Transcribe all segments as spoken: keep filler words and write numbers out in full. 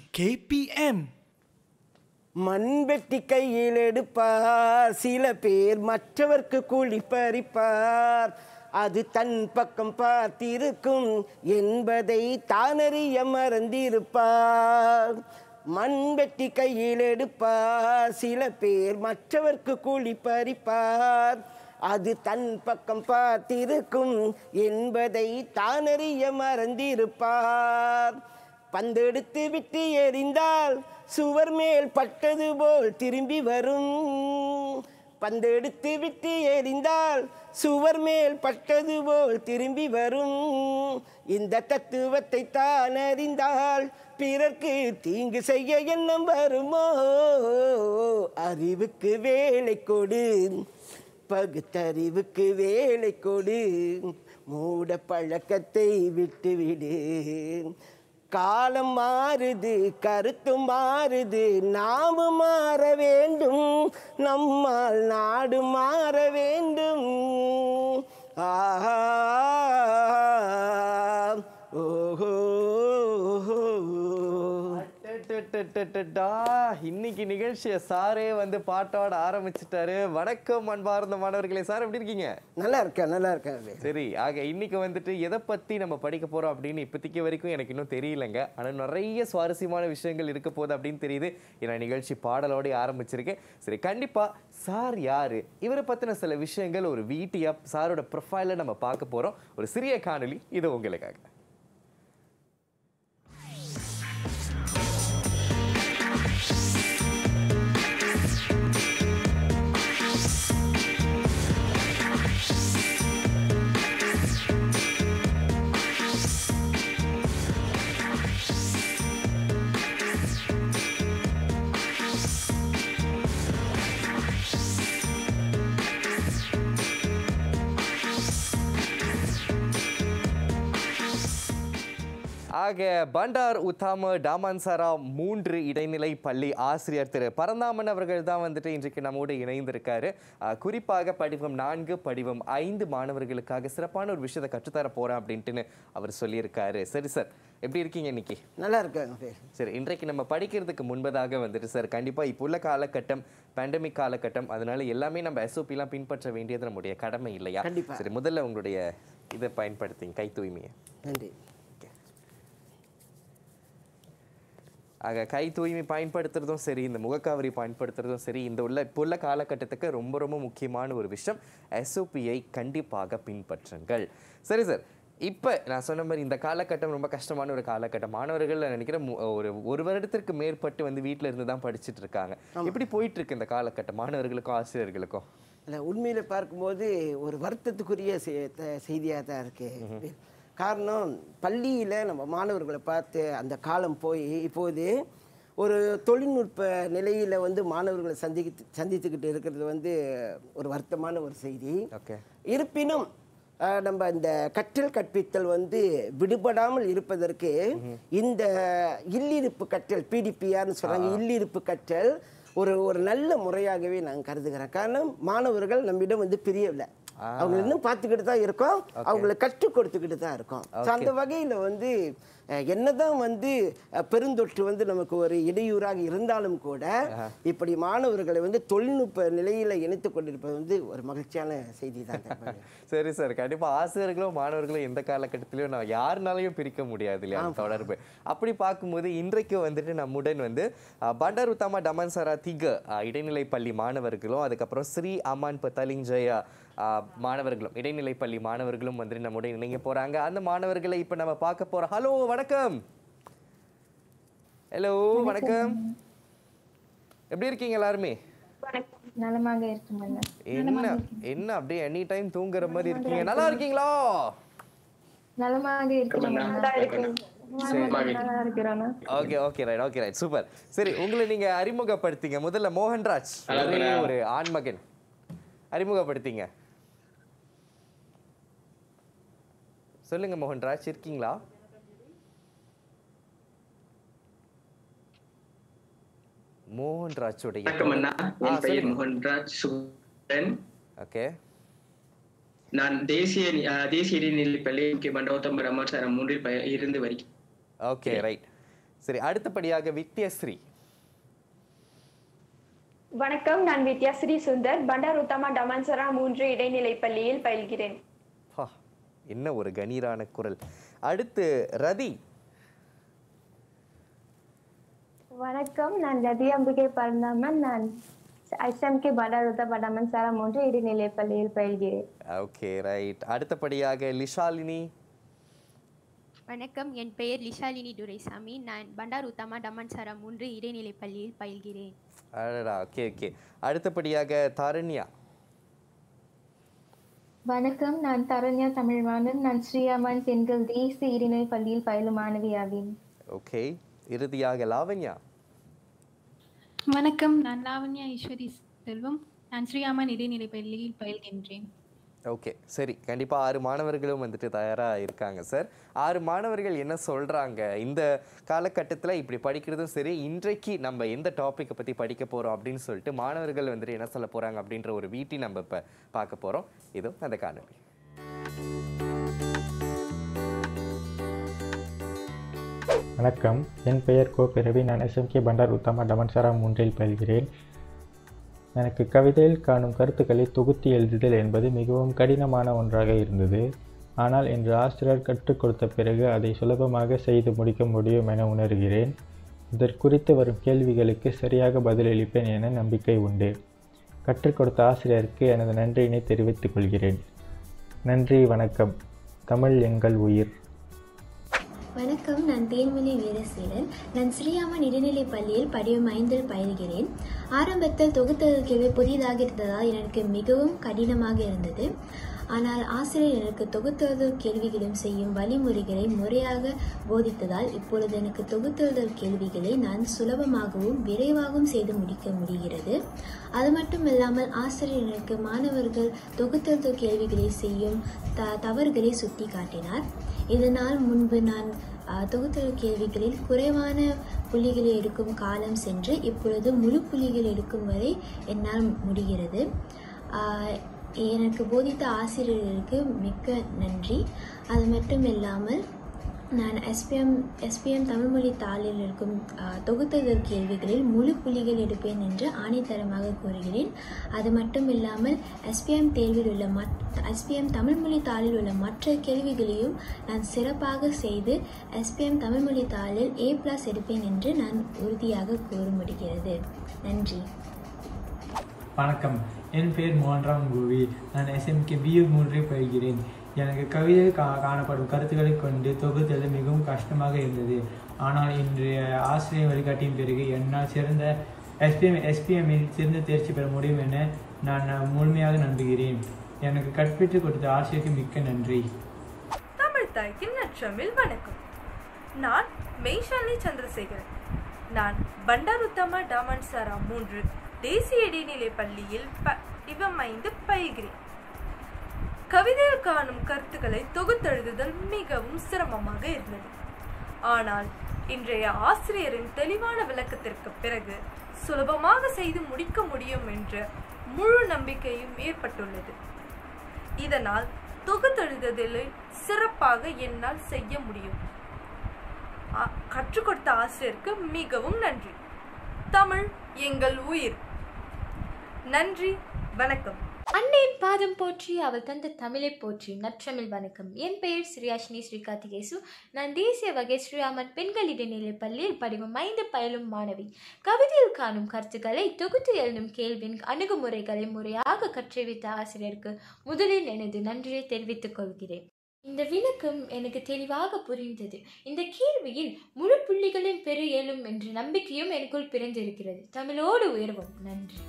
K P M. மண்வெட்டி கையில் எடுப்பார், சில பேர் மற்றவர்க்கு கூலி பறிப்பார். அது தன் பக்கம் பார்த்திருக்கும் என்பதை தானறிய மறந்திருப்பார். மண்வெட்டி கையில் எடுப்பார், சில பேர் மற்றவர்க்கு கூலி பறிப்பார். அது தன் பக்கம் பார்த்திருக்கும் என்பதை தானறிய மறந்திருப்பார். பந்தெடுத்து விட்டு எறிந்தால் சுவர் மேல் பட்டது போல் திரும்பி வரும். பந்தெடுத்து விட்டு எறிந்தால் சுவர் மேல் பட்டது போல் திரும்பி வரும். இந்த தத்துவத்தை தான் அறிந்தால் பிறர்க்கு தீங்கு செய்ய எண்ணம் வருமோ? அறிவுக்கு வேலை கொடு, பகுத்தறிவுக்கு வேலை கொடு, மூட பழக்கத்தை விட்டுவிடு. காலம் மாறுது, கருத்தும் மாறுது, நாமும் மாற வேண்டும், நம்மால் நாடு மாற வேண்டும். ஆஹா ஓஹோ. இன்னைக்கு நிகழ்ச்சியை சாரே வந்து பாட்டோட ஆரம்பிச்சுட்டாரு. வணக்கம் அன்பார்ந்த மாணவர்களே. சார் எப்படி இருக்கீங்க? நல்லா இருக்கேன், நல்லா இருக்கேன். சரி, ஆக இன்னைக்கு வந்துட்டு எதை பத்தி நம்ம படிக்க போறோம் அப்படின்னு இப்போதைக்கு வரைக்கும் எனக்கு இன்னும் தெரியலங்க. ஆனா நிறைய சுவாரஸ்யமான விஷயங்கள் இருக்க போகுது அப்படின்னு தெரியுது. ஏன்னா நிகழ்ச்சி பாடலோட ஆரம்பிச்சிருக்கேன். சரி, கண்டிப்பா சார் யாரு, இவரை பத்தின சில விஷயங்கள் ஒரு வீட்டியா சாரோட ப்ரொஃபைல நம்ம பார்க்க போறோம். ஒரு சிறிய காணொலி இது உங்களுக்காக. ஆக பண்டார் உத்தாம டாமான்சாரா மூன்று இடைநிலை பள்ளி ஆசிரியர் திரு பரந்தாமன் அவர்கள் தான் வந்துட்டு இன்றைக்கு நம்மோடு இணைந்திருக்காரு. குறிப்பாக படிவம் நான்கு படிவம் ஐந்து மாணவர்களுக்காக சிறப்பான ஒரு விஷயத்தை கற்றுத்தர போறேன் அப்படின்ட்டு அவர் சொல்லியிருக்காரு. சரி சார், எப்படி இருக்கீங்க இன்னைக்கு? நல்லா இருக்காங்க. சரி, இன்றைக்கு நம்ம படிக்கிறதுக்கு முன்பதாக வந்துட்டு சார் கண்டிப்பா இப்போ உள்ள காலகட்டம் பேண்டமிக் காலகட்டம், அதனால எல்லாமே நம்ம எஸ்ஓபி எல்லாம் பின்பற்ற வேண்டியது நம்முடைய கடமை இல்லையா? சரி, முதல்ல உங்களுடைய இதை பயன்படுத்திங்க, கை தூய்மையை. நன்றி. ஆக கை தூய்மை பயன்படுத்துறதும் சரி, இந்த முகக்கவரி பயன்படுத்துறதும் சரி, இந்த உள்ள இப்போ உள்ள காலகட்டத்துக்கு ரொம்ப ரொம்ப முக்கியமான ஒரு விஷயம். எஸ்ஓபியை கண்டிப்பாக பின்பற்றுங்கள். சரி சார், இப்போ நான் சொன்ன மாதிரி இந்த காலகட்டம் ரொம்ப கஷ்டமான ஒரு காலகட்டம். மாணவர்கள் நினைக்கிறேன் ஒரு ஒரு வருடத்திற்கு மேற்பட்டு வந்து வீட்டில் இருந்து தான் படிச்சுட்டு இருக்காங்க. எப்படி போயிட்டு இருக்கு இந்த காலகட்டம் மாணவர்களுக்கும் ஆசிரியர்களுக்கும்? இல்லை, உண்மையில் பார்க்கும்போது ஒரு வருத்தத்துக்குரிய செய்தியாக தான் இருக்கு. காரணம், பள்ளியில் நம்ம மாணவர்களை பார்த்து அந்த காலம் போய் இப்போது ஒரு தொழில்நுட்ப நிலையில் வந்து மாணவர்களை சந்தித்து சந்தித்துக்கிட்டு இருக்கிறது வந்து ஒரு வருத்தமான ஒரு செய்தி. இருப்பினும் நம்ம இந்த கற்றல் கற்பித்தல் வந்து விடுபடாமல் இருப்பதற்கு இந்த இல்லிருப்பு கற்றல், பிடிபிஆர்னு சொல்கிறாங்க, இல்லிருப்பு கற்றல் ஒரு ஒரு நல்ல முறையாகவே நான் கருதுகிறேன். காரணம், மாணவர்கள் நம்மிடம் வந்து பிரியவில்லை, அவங்க இன்னும் பார்த்துக்கிட்டு தான் இருக்கோம், அவங்களை கற்றுக் கொடுத்துக்கிட்டு தான் இருக்கோம். அந்த வகையில் வந்து என்னதான் வந்து பெருந்தொற்று வந்து நமக்கு ஒரு இடையூறாக இருந்தாலும் கூட இப்படி மாணவர்களை வந்து தொழில்நுட்ப நிலையில இணைத்துக் கொண்டிருப்பது வந்து ஒரு மகிழ்ச்சியான செய்தி தான். சரி சார், கண்டிப்பா ஆசிரியர்களும் மாணவர்களும் எந்த காலகட்டத்திலையும் நான் யாருனாலையும் பிரிக்க முடியாது இல்லையா தொடர்பு. அப்படி பார்க்கும்போது இன்றைக்கு வந்துட்டு நம்முடன் வந்து பண்டார் உத்தாம டமான்சாரா திக இடைநிலை பள்ளி மாணவர்களும், அதுக்கப்புறம் ஸ்ரீ அமான் பத்தாலிஞ்சயா மாணவர்களும், இடைநிலை பள்ளி மாணவர்களும் வந்துட்டு நம்முடைய இணைங்க போறாங்க. அந்த மாணவர்களை இப்ப நம்ம பார்க்க போறோம். ஹலோ, வணக்கம். ஹலோ, வணக்கம். எப்படி இருக்கீங்க எல்லாருமே? நலமாக இருக்கீங்க. என்ன என்ன அப்படியே எனி டைம் தூங்குற மாதிரி இருக்கீங்க? நல்லா இருக்கீங்களா? நலமாக இருக்கீங்க. Okay okay right okay right super. சரி, உங்களை நீங்க அறிமுகப்படுத்திங்க. முதல்ல மோகன்ராஜ், ஒரு ஆண்மகன், அறிமுகப்படுத்திங்க. சொல்லுங்க மோகன்ராஜ், இருக்கீங்களா? மோகன்ராஜ் உடைய மோகன்ராஜ் சுகன். ஓகே, நான் தேசிய தேசிய இடைநிலை பள்ளி பண்டார் உத்தாம டமான்சாரா மூன்றில் இருந்து வருகிறேன். Okay right. சரி, அடுத்தபடியாக வித்யஸ்ரீ. வணக்கம், நான் வித்யாஸ்ரீ சுந்தர், பண்டார் உத்தமா டமான்சரா மூன்று இடைநிலை பள்ளியில் பயில்கிறேன். என்ன ஒரு கணீரான குரல். அடுத்து ரதி. வணக்கம், நான் ரதி அம்பிகை பரந்தாமன், நான் ஐஎஸ்எம்கே பண்டார் உத்தமா டமான்சரா மூன்று இடைநிலை பள்ளியில் பயில்கிறேன். Okay, right. அடுத்தபடியாக லிஷாலினி. வணக்கம், என் பெயர் லிஷாலினி துரைசாமி, நான் பண்டார் உத்தமா டமான்சரா மூன்று இடைநிலை பள்ளியில் பயில்கிறேன். அடடா, ஓகே ஓகே. அடுத்தபடியாக தாரண்யா. வணக்கம், நான் தரண்யா தமிழ்வாணன், நான் ஸ்ரீராமன் பெண்கள் தேசிய இடைநிலை பள்ளியில் பயிலும் மாணவியாவேன். ஓகே. இறுதியாக லாவண்யா. வணக்கம், நான் லாவண்யா ஈஸ்வரி செல்வம், நான் ஸ்ரீராமன் இடைநிலை பள்ளியில் பயில்கின்றேன். ஓகே, சரி. கண்டிப்பாக ஆறு மாணவர்களும் வந்துட்டு தயாராக இருக்காங்க சார். ஆறு மாணவர்கள் என்ன சொல்கிறாங்க, இந்த காலகட்டத்தில் இப்படி படிக்கிறதும் சரி, இன்றைக்கு நம்ம எந்த டாப்பிக்கை பற்றி படிக்க போகிறோம் அப்படின்னு சொல்லிட்டு மாணவர்கள் வந்துட்டு என்ன சொல்ல போகிறாங்க அப்படின்ற ஒரு வீட்டி நம்ம இப்போ பார்க்க போகிறோம். இதோ அந்த காணொளி. வணக்கம், என் பெயர் கோ பிறவி, நான் எஸ்எம்கே பண்டார் உத்தமா டமான்சரா மூன்றில் பயில்கிறேன். எனக்கு கவிதையில் காணும் கருத்துக்களை தொகுத்து எழுதுதல் என்பது மிகவும் கடினமான ஒன்றாக இருந்தது. ஆனால் இன்று ஆசிரியர் கற்றுக் கொடுத்த பிறகு அதை சுலபமாக செய்து முடிக்க முடியும் என உணர்கிறேன். இதற்குறித்து வரும் கேள்விகளுக்கு சரியாக பதிலளிப்பேன் என நம்பிக்கை உண்டு. கற்றுக் கொடுத்த ஆசிரியருக்கு எனது நன்றியினை தெரிவித்துக் கொள்கிறேன். நன்றி, வணக்கம். தமிழ் எங்கள் உயிர். வணக்கம், நான் தேன்மொழி வீரசேரன், நான் ஸ்ரீராமன் இடைநிலை பள்ளியில் படிவம் ஐந்தில் பயில்கிறேன். ஆரம்பத்தில் தொகுத்தல் கேள்வி புதிதாக இருந்ததால் எனக்கு மிகவும் கடினமாக இருந்தது. ஆனால் ஆசிரியர் எனக்கு தொகுத்தெழுதல் கேள்விகளும் செய்யும் வழிமுறைகளை முறையாக போதித்ததால் இப்பொழுது எனக்கு தொகுத்தெழுதல் கேள்விகளை நான் சுலபமாகவும் விரைவாகவும் செய்து முடிக்க முடிகிறது. அது மட்டும் இல்லாமல் ஆசிரியர் எனக்கு மாணவர்கள் தொகுத்தெழுதல் கேள்விகளை செய்யும் த தவறுகளை சுட்டி காட்டினார். இதனால் முன்பு நான் தொகுத்தெழுதல் கேள்விகளில் குறைவான புள்ளிகளை எடுக்கும் காலம் சென்று இப்பொழுது முழு புள்ளிகள் எடுக்கும் வரை என்னால் முடிகிறது. எனக்கு போதித்த ஆசிரியர்களுக்கு மிக்க நன்றி. அது மட்டும் இல்லாமல் நான் எஸ்பிஎம் எஸ்பிஎம் தமிழ்மொழி தாளில் இருக்கும் தொகுத்தெழுதல் கேள்விகளில் முழு புள்ளிகள் எடுப்பேன் என்று ஆணைத்தரமாக கூறுகிறேன். அது மட்டும் இல்லாமல் எஸ்பிஎம் தேர்வில் உள்ள மட் எஸ்பிஎம் தமிழ்மொழி தாளில் உள்ள மற்ற கேள்விகளையும் நான் சிறப்பாக செய்து எஸ்பிஎம் தமிழ்மொழி தாளில் ஏ பிளஸ் எடுப்பேன் என்று நான் உறுதியாக கூற முடிகிறது. நன்றி. வணக்கம், என் பெயர் மோகன்ராம் கோவி, நான் எஸ்எம்கே பியூ மூன்றில் பயில்கிறேன். எனக்கு கவிதையில் கா காணப்படும் கருத்துக்களை கொண்டு தொகுத்தெழுத மிகவும் கஷ்டமாக இருந்தது. ஆனால் இன்றைய ஆசிரியர் வழிகாட்டியின் பிறகு என்னால் சிறந்த எஸ்பிஎம் எஸ்பிஎம்மில் சிறந்த தேர்ச்சி பெற முடியும் என நான் முழுமையாக நம்புகிறேன். எனக்கு கற்பித்துக் கொடுத்த ஆசிரியருக்கு மிக்க நன்றி. தமிழ் தாய்க்கு நற்றமிழ் வணக்கம். நான் மெய்ஷாலி சந்திரசேகரன், நான் பண்டார் உத்தமா டமான்சரா மூன்று தேசிய இடைநிலை பள்ளியில் படிவம் ஐந்து பயில்கிறேன். கவிதையில் காணும் கருத்துக்களை தொகுத்தெழுதுதல் மிகவும் சிரமமாக இருந்தது. ஆனால் இன்றைய ஆசிரியரின் தெளிவான விளக்கத்திற்கு பிறகு சுலபமாக செய்து முடிக்க முடியும் என்ற முழு நம்பிக்கையும் ஏற்பட்டுள்ளது. இதனால் தொகுத்தெழுதுதலை சிறப்பாக என்னால் செய்ய முடியும். கற்றுக் கொடுத்த ஆசிரியருக்கு மிகவும் நன்றி. தமிழ் எங்கள் உயிர். நன்றி, வணக்கம். அன்னையின் பாதம் போற்றி, அவள் தந்த தமிழை போற்றி. நற்றமிழ் வணக்கம். என் பெயர் ஸ்ரீயாஷினி ஸ்ரீகார்த்திகேசு, நான் தேசிய வகை ஸ்ரீராமன் பெண்கள் இடைநிலை பள்ளியில் படிவம் ஐந்து பயிலும் மாணவி. கவிதையில் காணும் கருத்துக்களை தொகுத்து எழுதும் கேள்வியின் அணுகுமுறைகளை முறையாக கற்றுவித்த ஆசிரியருக்கு முதலில் எனது நன்றியை தெரிவித்துக் கொள்கிறேன். இந்த விளக்கம் எனக்கு தெளிவாக புரிந்தது. இந்த கேள்வியில் முழு புள்ளிகளின் பெற இயலும் என்ற நம்பிக்கையும் எனக்குள் பிறந்திருக்கிறது. தமிழோடு உயர்வோம். நன்றி.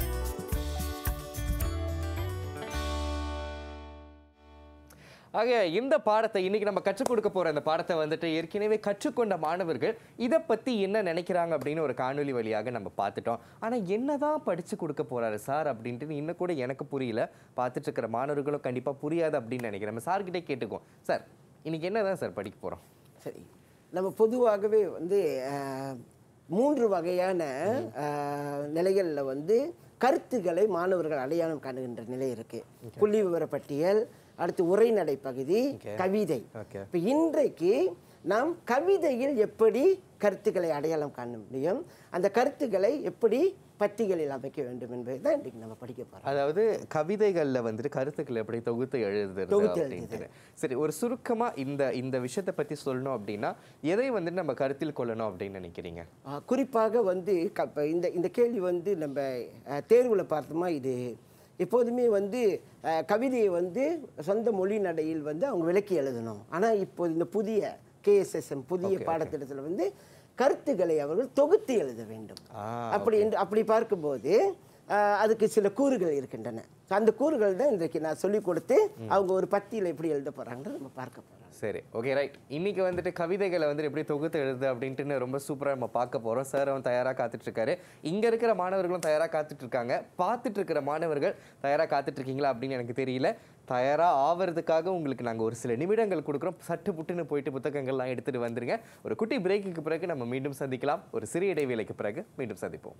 ஆக இந்த பாடத்தை இன்னைக்கு நம்ம கற்றுக் கொடுக்க போற இந்த பாடத்தை வந்துட்டு ஏற்கனவே கற்றுக்கொண்ட மாணவர்கள் இதை பத்தி என்ன நினைக்கிறாங்க அப்படின்னு ஒரு காணொலி வழியாக நம்ம பார்த்துட்டோம். ஆனா என்னதான் படிச்சு கொடுக்க போறாரு சார் அப்படின்ட்டு இன்னும் கூட எனக்கு புரியல. பார்த்துட்டு இருக்கிற மாணவர்களும் கண்டிப்பா புரியாது அப்படின்னு நினைக்கிறேன். நம்ம சார்கிட்டே கேட்டுக்கோம். சார், இன்னைக்கு என்னதான் சார் படிக்க போறோம்? சரி, நம்ம பொதுவாகவே வந்து மூன்று வகையான நிலைகளில் வந்து கருத்துக்களை மாணவர்கள் அடையாளம் காணுகின்ற நிலை இருக்கு. புள்ளி விவர பட்டியல், அடுத்து உரைநடை பகுதி, கவிதை. இப்போ இன்றைக்கு நாம் கவிதையில் எப்படி கருத்துக்களை அடையாளம் காண முடியும், அந்த கருத்துக்களை எப்படி பத்திகளில் அமைக்க வேண்டும் என்பதை தான் இன்றைக்கு நம்ம படிக்க போகிறோம். அதாவது கவிதைகளில் வந்துட்டு கருத்துக்களை எப்படி தொகுத்து எழுதுறது அப்படின்ட்டு. சரி, ஒரு சுருக்கமாக இந்த இந்த விஷயத்தை பற்றி சொல்லணும் அப்படின்னா எதை வந்துட்டு நம்ம கருத்தில் கொள்ளணும் அப்படின்னு நினைக்கிறீங்க? குறிப்பாக வந்து இந்த இந்த கேள்வி வந்து நம்ம தேர்வில் பார்த்தோமா, இது எப்போதுமே வந்து கவிதையை வந்து சொந்த மொழி நடையில் வந்து அவங்க விளக்கி எழுதணும். ஆனால் இப்போது இந்த புதிய கேஎஸ்எஸ்எம் புதிய பாடத்திட்டத்தில் வந்து கருத்துக்களை அவர்கள் தொகுத்து எழுத வேண்டும். அப்படி என்று அப்படி பார்க்கும்போது அதுக்கு சில கூறுகள் இருக்கின்றன. அந்த கூறுகள் தான் இன்றைக்கு நான் சொல்லிக் கொடுத்து அவங்க ஒரு பத்தியில் எப்படி எழுத போகிறாங்கன்னு நம்ம பார்க்க போகிறோம். சரி, ஓகே, ரைட். இன்னைக்கு வந்துட்டு கவிதைகளை வந்து எப்படி தொகுத்து எழுது அப்படின்ட்டு ரொம்ப சூப்பராக நம்ம பார்க்க போகிறோம். சார் அவன் தயாராக காத்துட்டு இருக்காரு. இங்கே இருக்கிற மாணவர்களும் தயாராக காத்துட்டு இருக்காங்க. பார்த்துட்டு இருக்கிற மாணவர்கள் தயாராக காத்துட்டு இருக்கீங்களா அப்படின்னு எனக்கு தெரியல. தயாராக ஆவறதுக்காக உங்களுக்கு நாங்கள் ஒரு சில நிமிடங்கள் கொடுக்குறோம். சட்டு புட்டுன்னு போயிட்டு புத்தகங்கள்லாம் எடுத்துகிட்டு வந்துருங்க. ஒரு குட்டி பிரேக்குக்கு பிறகு நம்ம மீண்டும் சந்திக்கலாம். ஒரு சிறிய இடைவேளைக்கு பிறகு மீண்டும் சந்திப்போம்.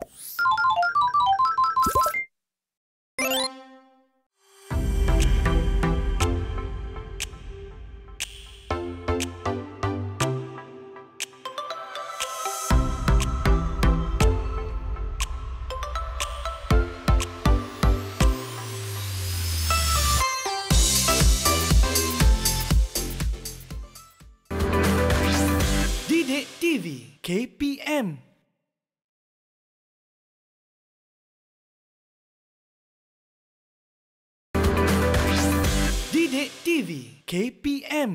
DidikTV K P M. DidikTV K P M.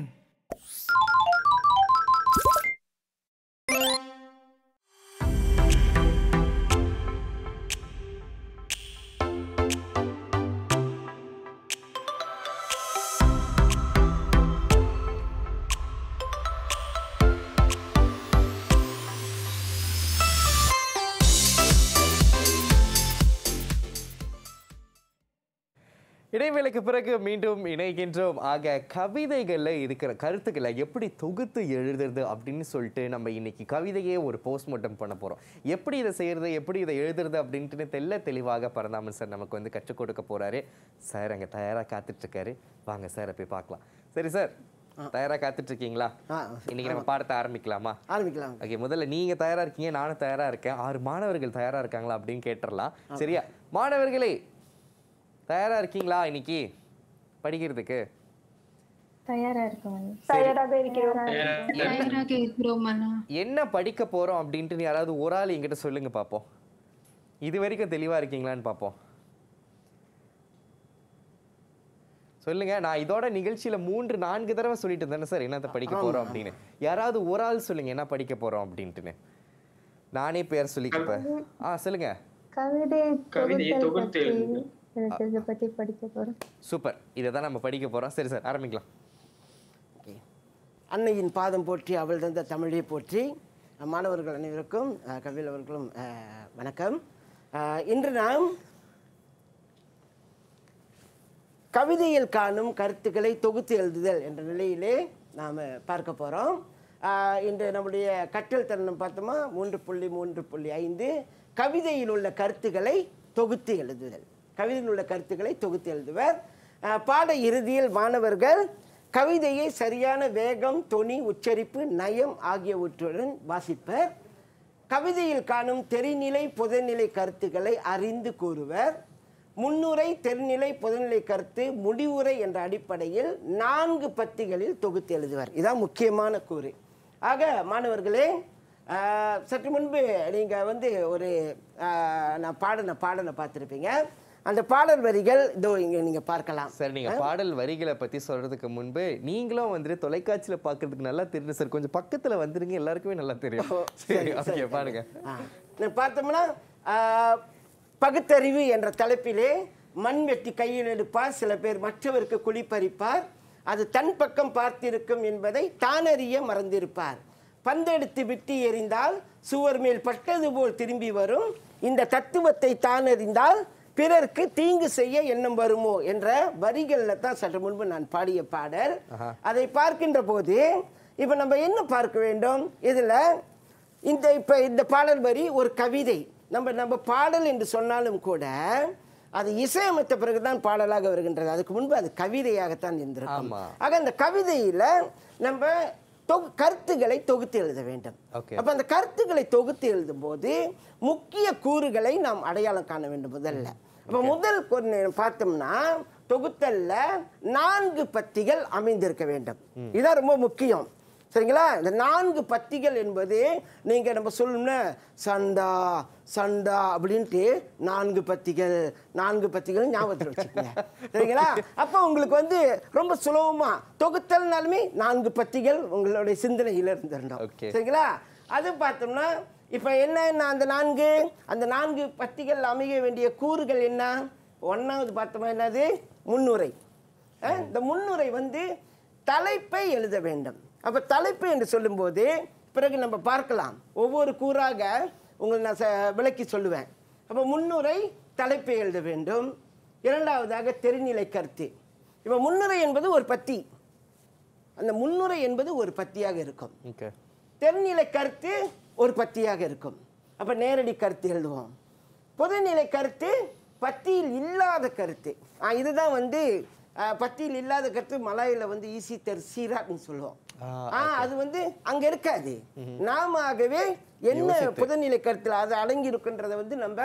இடைவேளைக்கு பிறகு மீண்டும் இணைகின்றோம். ஆக கவிதைகளில் இருக்கிற கருத்துக்களை எப்படி தொகுத்து எழுதுறது அப்படின்னு சொல்லிட்டு நம்ம இன்னைக்கு கவிதையே ஒரு போஸ்ட்மார்ட்டம் பண்ண போகிறோம். எப்படி இதை செய்யறது, எப்படி இதை எழுதுறது அப்படின்ட்டு தெல்ல தெளிவாக பரந்தாமன் சார் நமக்கு வந்து கற்றுக் கொடுக்க போறாரு. சார் அங்கே தயாராக காத்துட்டு இருக்காரு. வாங்க சார் போய் பார்க்கலாம். சரி சார், தயாராக காத்துட்டு இருக்கீங்களா? இன்னைக்கு நம்ம பாடத்தை ஆரம்பிக்கலாமா? ஆரம்பிக்கலாம். ஓகே, முதல்ல நீங்க தயாரா இருக்கீங்க, நானும் தயாரா இருக்கேன். ஆறு மாணவர்கள் தயாரா இருக்காங்களா அப்படின்னு கேட்டுடலாம். சரியா? மாணவர்களே தயாரா இருக்கீங்களா இன்னைக்கு படிக்கிறதுக்கு? தயாரா இருக்கோம். தயாராக இருக்கிறோம். தயாராக இருக்கிறோம் அண்ணா. என்ன படிக்க போறோம் அப்படின்ட்டு யாராவது ஒரு ஆள் என்கிட்ட சொல்லுங்க பாப்போம். இது வரைக்கும் தெளிவா இருக்கீங்களான்னு பாப்போம். சொல்லுங்க. நான் இதோட நிகழ்ச்சியில மூன்று நான்கு தடவை சொல்லிட்டு தானே சார் என்னத்தை படிக்க போறோம் அப்படின்னு. யாராவது ஒரு ஆள் சொல்லுங்க என்ன படிக்க போறோம் அப்படின்ட்டுன்னு. நானே பேர் சொல்லிக்கப்ப ஆ சொல்லுங்க. கவிதை கவிதையை தொகுத்து பத்தி படிக்க போறோம். சூப்பர், இதை தான் நம்ம படிக்க போறோம். சரி சார், ஆரம்பிக்கலாம். அன்னையின் பாதம் போற்றி அவள் தந்த தமிழை போற்றி. மாணவர்கள் அனைவருக்கும் கவில் அவர்களும் வணக்கம். இன்று நாம் கவிதையில் காணும் கருத்துக்களை தொகுத்து எழுதுதல் என்ற நிலையிலே நாம் பார்க்க போகிறோம். இன்று நம்முடைய கற்றல் தருணம் பார்த்தோமா மூன்று புள்ளி மூன்று புள்ளி ஐந்து கவிதையில் உள்ள கருத்துக்களை தொகுத்து எழுதுதல். கவிதையில் உள்ள கருத்துக்களை தொகுத்து எழுதுவர். பாட இறுதியில் மாணவர்கள் கவிதையை சரியான வேகம், தொனி, உச்சரிப்பு, நயம் ஆகியவற்றுடன் வாசிப்பர். கவிதையில் காணும் தெரிநிலை புதைநிலை கருத்துக்களை அறிந்து கூறுவர். முன்னுரை, தெருநிலை, புதைநிலை கருத்து, முடிவுரை என்ற அடிப்படையில் நான்கு பத்திகளில் தொகுத்து எழுதுவர். இதான் முக்கியமான கூறு. ஆக மாணவர்களே, சற்று முன்பு நீங்கள் வந்து ஒரு நான் பாடனை பாடலை பார்த்துருப்பீங்க. அந்த பாடல் வரிகள் இதோ இங்கே நீங்கள் பார்க்கலாம். சார், நீங்கள் பாடல் வரிகளை பற்றி சொல்கிறதுக்கு முன்பு நீங்களும் வந்துட்டு தொலைக்காட்சியில் பார்க்கறதுக்கு நல்லா தெரியும் சார். கொஞ்சம் பக்கத்தில் வந்துருங்க, எல்லாருக்குமே நல்லா தெரியும். சரி, ஓகே, பாருங்க. பார்த்தோம்னா பகுத்தறிவு என்ற தலைப்பிலே மண் வெட்டி கையில் எடுப்பார், சில பேர் மற்றவருக்கு குழிப்பறிப்பார், அது தன் பக்கம் பார்த்திருக்கும் என்பதை தானறிய மறந்திருப்பார், பந்தெடுத்து விட்டு எறிந்தால் சுவர் மேல் பட்டது போல் திரும்பி வரும், இந்த தத்துவத்தை தானறிந்தால் பிறருக்கு தீங்கு செய்ய எண்ணம் வருமோ என்ற வரிகளில் தான் சற்று முன்பு நான் பாடிய பாடல். அதை பார்க்கின்ற போது இப்போ நம்ம என்ன பார்க்க வேண்டும்? இதில் இந்த இப்போ இந்த பாடல் வரி ஒரு கவிதை. நம்ம நம்ம பாடல் என்று சொன்னாலும் கூட அது இசையமைத்த பிறகுதான் பாடலாக வருகின்றது. அதுக்கு முன்பு அது கவிதையாகத்தான் இருந்திருக்கும். ஆக அந்த கவிதையில் நம்ம தொகு கருத்துக்களை தொகுத்து எழுத வேண்டும். அப்போ அந்த கருத்துக்களை தொகுத்து எழுதும் போது முக்கிய கூறுகளை நாம் அடையாளம் காண வேண்டும் முதல்ல. அப்போ முதல் பார்த்தோம்னா தொகுத்தல்ல நான்கு பத்திகள் அமைந்திருக்க வேண்டும். இதுதான் ரொம்ப முக்கியம். சரிங்களா? இந்த நான்கு பத்திகள் என்பது நீங்கள் நம்ம சொல்லணும்னா சண்டா சண்டா அப்படின்ட்டு நான்கு பத்திகள் நான்கு பத்திகள் ஞாபகத்தில் வச்சுக்கோங்க. சரிங்களா? அப்போ உங்களுக்கு வந்து ரொம்ப சுலபமாக தொகுத்தல்னாலுமே நான்கு பத்திகள் உங்களுடைய சிந்தனையில் இருந்திருந்தோம். சரிங்களா? அது பார்த்தோம்னா இப்போ என்ன அந்த நான்கு அந்த நான்கு பத்திகள் அமைய வேண்டிய கூறுகள் என்ன? ஒன்றாவது பார்த்தோம்னா என்னது? முன்னுரை. இந்த முன்னுரை வந்து தலைப்பை எழுத வேண்டும். அப்போ தலைப்பு என்று சொல்லும்போது பிறகு நம்ம பார்க்கலாம், ஒவ்வொரு கூறாக உங்களை நான் விளக்கி சொல்லுவேன். அப்போ முன்னுரை தலைப்பை எழுத வேண்டும். இரண்டாவதாக தெரிநிலை கருத்து. இப்போ முன்னுரை என்பது ஒரு பத்தி, அந்த முன்னுரை என்பது ஒரு பத்தியாக இருக்கும். தெரிநிலை கருத்து ஒரு பத்தியாக இருக்கும். அப்போ நேரடி கருத்து எழுதுவோம். பொதுநிலை கருத்து பத்தியில் இல்லாத கருத்து. இதுதான் வந்து பத்தியில் இல்லாத கருத்து மலாயில் வந்து ஈஸி தெர் சீராட்னு சொல்லுவோம். அது வந்து அங்க இருக்காது. நாமவே என்ன புதநிலை கருத்தில் அது அடங்கி இருக்குன்றத வந்து நம்ம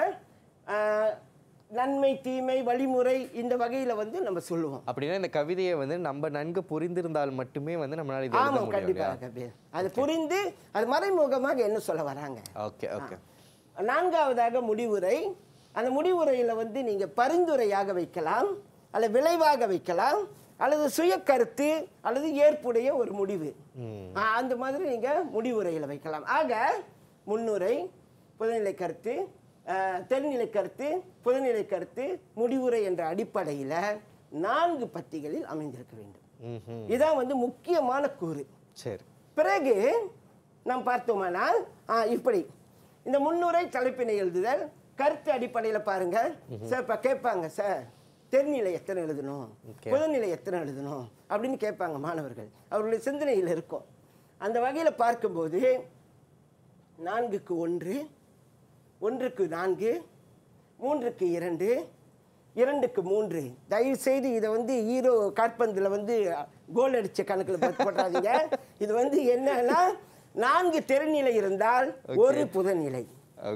நன்மை தீமை வழிமுறை இந்த வகையில வந்து நம்ம சொல்லுவோம். அப்படின்னா இந்த கவிதையை வந்து நம்ம நன்கு புரிந்திருந்தால் மட்டுமே வந்து நம்மளால இது எழுத முடியும். கண்டிப்பாக அது புரிந்து அது மறைமுகமாக என்ன சொல்ல வராங்க. Okay okay. நான்காவதாக முடிவுரை. அந்த முடிவுரையில வந்து நீங்க பரிந்துரையாக வைக்கலாம், அல்ல விளைவாக வைக்கலாம், அல்லது சுய கருத்து அல்லது ஏற்புடைய ஒரு முடிவு. அந்த மாதிரி நீங்க முடிவுரையில் வைக்கலாம். ஆக முன்னுரை, புதுநிலை கருத்து, தென்னிலை கருத்து, புதுநிலை கருத்து, முடிவுரை என்ற அடிப்படையில் நான்கு பத்திகளில் அமைந்திருக்க வேண்டும். இதான் வந்து முக்கியமான கூறு. சரி. பிறகு நாம் பார்த்தோமானால் இப்படி இந்த முன்னுரை தலைப்பினை எழுதுதல் கருத்து அடிப்படையில் பாருங்க சார். இப்போ கேட்பாங்க சார் தென்னிலை எத்தனை எழுதணும், புதுநிலை எத்தனை எழுதணும் அப்படின்னு கேட்பாங்க மாணவர்கள். அவர்களுடைய சிந்தனையில் இருக்கும். அந்த வகையில் பார்க்கும்போது நான்குக்கு ஒன்று, ஒன்றுக்கு நான்கு, மூன்றுக்கு இரண்டு, இரண்டுக்கு மூன்று. தயவு செய்து இதை வந்து ஹீரோ காற்பந்தில் வந்து கோல் அடித்த கணக்கில் போட்டாதீங்க. இது வந்து என்னன்னா நான்கு தெருநிலை இருந்தால் ஒரு புதநிலை,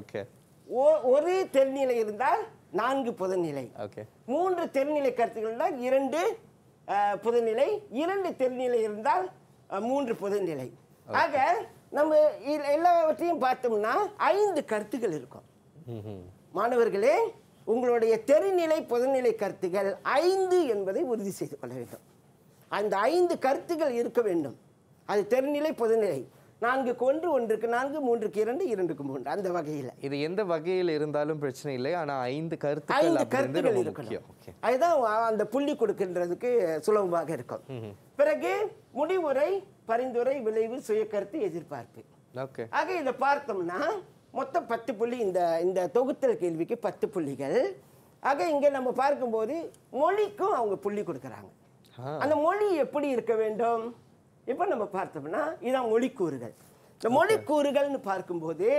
ஒரு தெருநிலை இருந்தால் நான்கு புதநிலை, மூன்று தெருநிலை கருத்துக்கள் இரண்டு புதநிலை, இரண்டு தெருநிலை இருந்தால் மூன்று புதநிலை. ஆக நம்ம எல்லாவற்றையும் பார்த்தோம்னா ஐந்து கருத்துக்கள் இருக்கும். மாணவர்களே, உங்களுடைய தெருநிலை புதநிலை கருத்துக்கள் ஐந்து என்பதை உறுதி செய்து கொள்ள வேண்டும். அந்த ஐந்து கருத்துக்கள் இருக்க வேண்டும். அது தெருநிலை புதநிலை. நான்குக்கு ஒன்று, ஒன்றுக்கு நான்கு, மூன்றுக்கு இரண்டு, இரண்டுக்கு மூன்று. அந்த வகையில் இது எந்த வகையில் இருந்தாலும் பிரச்சனை இல்லை. ஆனால் ஐந்து கருத்துக்கள் ஐந்து கருத்துக்கள் இருக்கணும். அதுதான் அந்த புள்ளி கொடுக்கின்றதுக்கு சுலபமாக இருக்கும். பிறகு முடிவுரை, பரிந்துரை, விளைவு, சுய கருத்து, எதிர்பார்ப்பு. ஆக இதை பார்த்தோம்னா மொத்தம் பத்து புள்ளி. இந்த இந்த தொகுத்தல் கேள்விக்கு பத்து புள்ளிகள். ஆக இங்கே நம்ம பார்க்கும்போது மொழிக்கும் அவங்க புள்ளி கொடுக்குறாங்க. அந்த மொழி எப்படி இருக்க வேண்டும்? இப்போ நம்ம பார்த்தோம்னா இதான் மொழிக்கூறுகள். இந்த மொழிக்கூறுகள்னு பார்க்கும்போது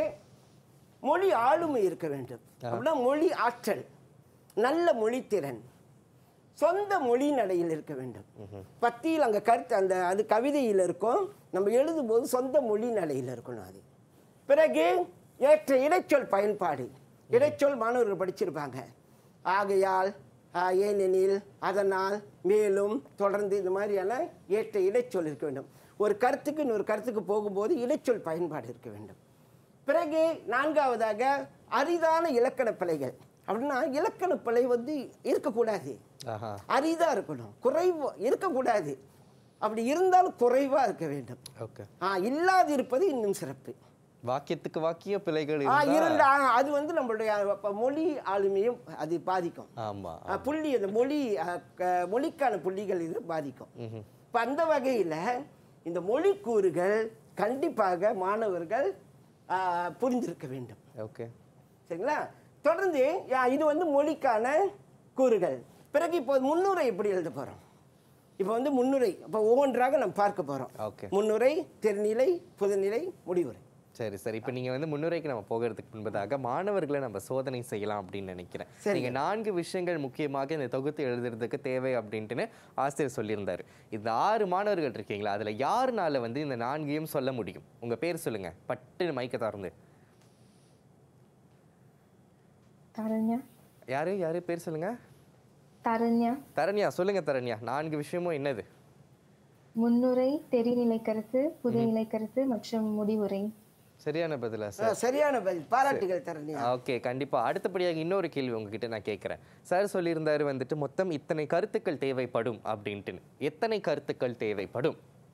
மொழி ஆளுமை இருக்க வேண்டும். அப்படின்னா மொழி ஆற்றல், நல்ல மொழித்திறன், சொந்த மொழி நடையில் இருக்க வேண்டும். பத்தியில் அங்கே கருத்து அந்த அது கவிதையில் இருக்கும். நம்ம எழுதும்போது சொந்த மொழி நடையில் இருக்கணும். அது பிறகு ஏற்ற இடைச்சொல் பயன்பாடு. இடைச்சொல் மாணவர்கள் படிச்சிருப்பாங்க. ஆகையால், ஏனெனில், அதனால், மேலும், தொடர்ந்து இந்த மாதிரியான ஏற்ற இடைச்சொல் இருக்க வேண்டும். ஒரு கருத்துக்கு இன்னொரு கருத்துக்கு போகும்போது இடைச்சொல் பயன்பாடு இருக்க வேண்டும். பிறகு நான்காவதாக அரிதான இலக்கண பிழைகள். அப்படின்னா இலக்கண பிழை வந்து இருக்கக்கூடாது, அரிதாக இருக்கணும், குறைவா இருக்கக்கூடாது. அப்படி இருந்தாலும் குறைவாக இருக்க வேண்டும். இல்லாது இருப்பது இன்னும் சிறப்பு. வாக்கியத்துக்கு வாக்கிய பிழைகள் இருந்தா அது வந்து நம்மளுடைய மொழி ஆளுமையும் அது பாதிக்கும். புள்ளி அந்த மொழி மொழிக்கான புள்ளிகள் இது பாதிக்கும். இப்போ அந்த வகையில் இந்த மொழி கூறுகள் கண்டிப்பாக மாணவர்கள் புரிஞ்சிருக்க வேண்டும். ஓகே, சரிங்களா? தொடர்ந்து இது வந்து மொழிக்கான கூறுகள். பிறகு இப்போ முன்னுரை எப்படி எழுத போகிறோம்? இப்போ வந்து முன்னுரை இப்போ ஒவ்வொன்றாக நம்ம பார்க்க போகிறோம். முன்னுரை, தெருநிலை, புதுநிலை, முடிவுரை. சரி சரி இப்போ நீங்கள் வந்து முன்னுரைக்கு நம்ம போகிறதுக்கு முன்பதாக மாணவர்களை நம்ம சோதனை செய்யலாம் அப்படின்னு நினைக்கிறேன். நீங்கள் நான்கு விஷயங்கள் முக்கியமாக இந்த தொகுத்து எழுதுறதுக்கு தேவை அப்படின்ட்டுன்னு ஆசிரியர் சொல்லியிருந்தார். இந்த ஆறு மாணவர்கள் இருக்கீங்களா, அதில் யாருனால வந்து இந்த நான்கையும் சொல்ல முடியும்? உங்கள் பேர் சொல்லுங்கள், பட்டு மைக்க திறந்து. தரண்யா. யாரு யாரு பேர் சொல்லுங்க? தரண்யா. தரண்யா சொல்லுங்க. தரண்யா, நான்கு விஷயமும் என்னது? முன்னுரை, தெரிநிலை கருத்து, புதுநிலை கருத்து மற்றும் முடிவுரை. சரியான பதிலா சார்? சரியான பதில், பாராட்டுகள் தரண்யா. ஓகே, கண்டிப்பா. அடுத்தபடியாக இன்னொரு கேள்வி உங்ககிட்ட நான் கேட்குறேன். சார் சொல்லியிருந்தாரு வந்துட்டு மொத்தம் இத்தனை கருத்துக்கள் தேவைப்படும் அப்படின்ட்டு. எத்தனை கருத்துக்கள் தேவைப்படும்?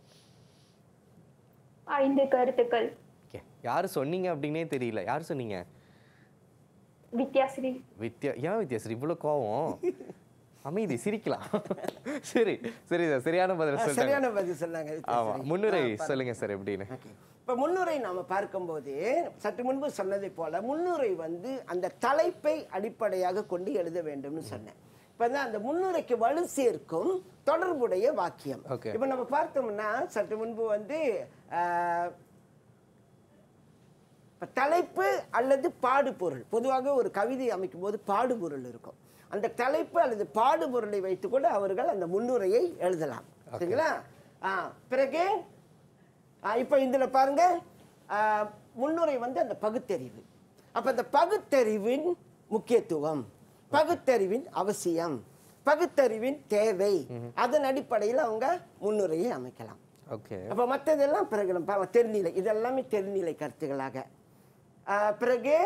ஐந்து கருத்துக்கள். ஓகே, யார் சொன்னீங்க அப்படின்னே தெரியல. யார் சொன்னீங்க? வித்யாஸ்ரீ. வித்யா. ஏன் வித்யாஸ்ரீ இவ்வளோ கோவம்? அமைதி, சிரிக்கலாம். சரி சரி சார், சரியான பதில் சொல்லுங்க. சரியான பதில் சொன்னாங்க. ஆமா, முன்னுரை சொல்லுங்க சார் எப்படின்னு. இப்போ முன்னுரை நாம் பார்க்கும்போது சற்று முன்பு சொன்னதை போல முன்னுரை வந்து அந்த தலைப்பை அடிப்படையாக கொண்டு எழுத வேண்டும்னு சொன்னேன். இப்போ தான் அந்த முன்னுரைக்கு வலு சேர்க்கும் தொடர்புடைய வாக்கியம். இப்போ நம்ம பார்த்தோம்னா சற்று முன்பு வந்து தலைப்பு அல்லது பாடுபொருள், பொதுவாக ஒரு கவிதை அமைக்கும் போது பாடுபொருள் இருக்கும். அந்த தலைப்பு அல்லது பாடுபொருளை வைத்துக்கொண்டு அவர்கள் அந்த முன்னுரையை எழுதலாம். சரிங்களா? ஆ பிறகு இப்போ இதில் பாருங்க, முன்னுரை வந்து அந்த பகுத்தறிவு. அப்போ அந்த பகுத்தறிவின் முக்கியத்துவம், பகுத்தறிவின் அவசியம், பகுத்தறிவின் தேவை, அதன் அடிப்படையில் அவங்க முன்னுரையை அமைக்கலாம். ஓகே. அப்போ மற்றதெல்லாம் பிறகு நம்ம தெரிநிலை, இதெல்லாமே தெரிநிலை கருத்துக்களாக. பிறகு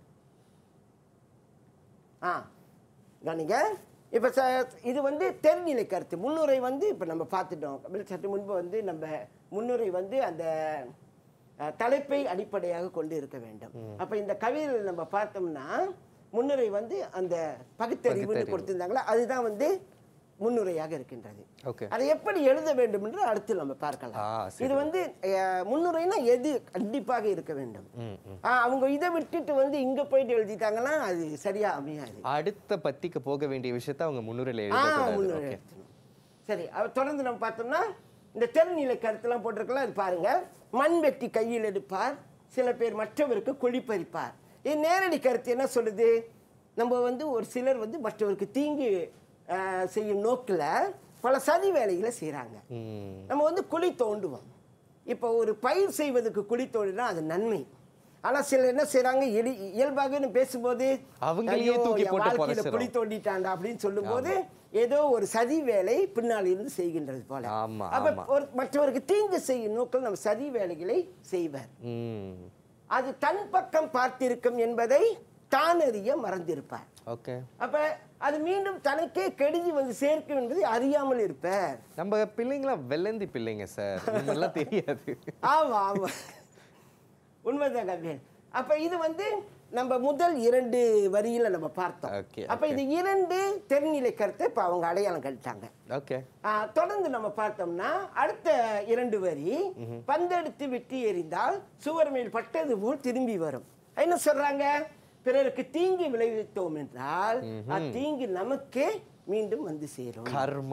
ஆ கவனிங்க, இப்போ ச இது வந்து தெரிநிலை கருத்து. முன்னுரை வந்து இப்போ நம்ம பார்த்துட்டோம் சற்று முன்பு வந்து நம்ம முன்னுரை வந்து அந்த தலைப்பை அடிப்படையாக கொண்டு இருக்க வேண்டும். அப்போ இந்த கவிதையில் நம்ம பார்த்தோம்னா முன்னுரை வந்து அந்த பகுத்தறிவுன்னு கொடுத்திருந்தாங்களா, அதுதான் வந்து முன்னுரையாக இருக்கின்றது. அதை எப்படி எழுத வேண்டும் என்று அடுத்து நம்ம பார்க்கலாம். இது வந்து முன்னுரைனா எது கண்டிப்பாக இருக்க வேண்டும். அவங்க இதை விட்டுட்டு வந்து இங்க போயிட்டு எழுதிட்டாங்கன்னா அது சரியா அமையாது. அடுத்த பத்திக்கு போக வேண்டிய விஷயத்தை அவங்க முன்னுரையில எழுதணும். சரி, தொடர்ந்து நம்ம பார்த்தோம்னா இந்த தெரிநிலை கருத்துலாம் போட்டிருக்கலாம். அது பாருங்க, மண் வெட்டி கையில் எடுப்பார், சில பேர் மற்றவருக்கு குழிப்பறிப்பார். இது நேரடி கருத்து என்ன சொல்லுது? நம்ம வந்து ஒரு சிலர் வந்து மற்றவருக்கு தீங்கு செய்யும் நோக்கில் பல சதி வேலைகளை செய்கிறாங்க. நம்ம வந்து குழி தோண்டுவோம். இப்போ ஒரு பயிர் செய்வதற்கு குழி தோண்டினா அது நன்மை. ஆனால் சிலர் என்ன செய்கிறாங்க, இயல்பாக பேசும்போது அவங்களையே தூக்கி போட்டு குழி தோண்டிட்டாண்டா அப்படின்னு சொல்லும்போது ஏதோ ஒரு சதி வேலை பின்னால் இருந்து செய்கின்றது போல. அப்ப ஒரு மற்றவருக்கு தீங்கு செய்யும் நோக்கில் நம்ம சதி வேலைகளை செய்வர். அது தன் பக்கம் பார்த்திருக்கும் என்பதை தான் அறிய மறந்திருப்பார். அப்ப அது மீண்டும் தனக்கே கெடுதி வந்து சேர்க்கும் என்பதை அறியாமல் இருப்பார். நம்ம பிள்ளைங்களா வெள்ளந்தி பிள்ளைங்க சார், இதெல்லாம் தெரியாது. ஆமா ஆமா, உண்மைதான் கவியன். அப்ப இது வந்து நம்ம முதல் இரண்டு வரியில நம்ம பார்த்தோம். அப்ப இது இரண்டு தெரிநிலை கருத்தை இப்ப அவங்க அடையாளம் கழிட்டாங்க. தொடர்ந்து நம்ம பார்த்தோம்னா அடுத்த இரண்டு வரி, பந்தெடுத்து வெட்டி எறிந்தால் சுவர் மேல் பட்டது போல் திரும்பி வரும். என்ன சொல்றாங்க? பிறருக்கு தீங்கு விளைவித்தோம் என்றால் தீங்கு நமக்கே மீண்டும் வந்து சேரும்.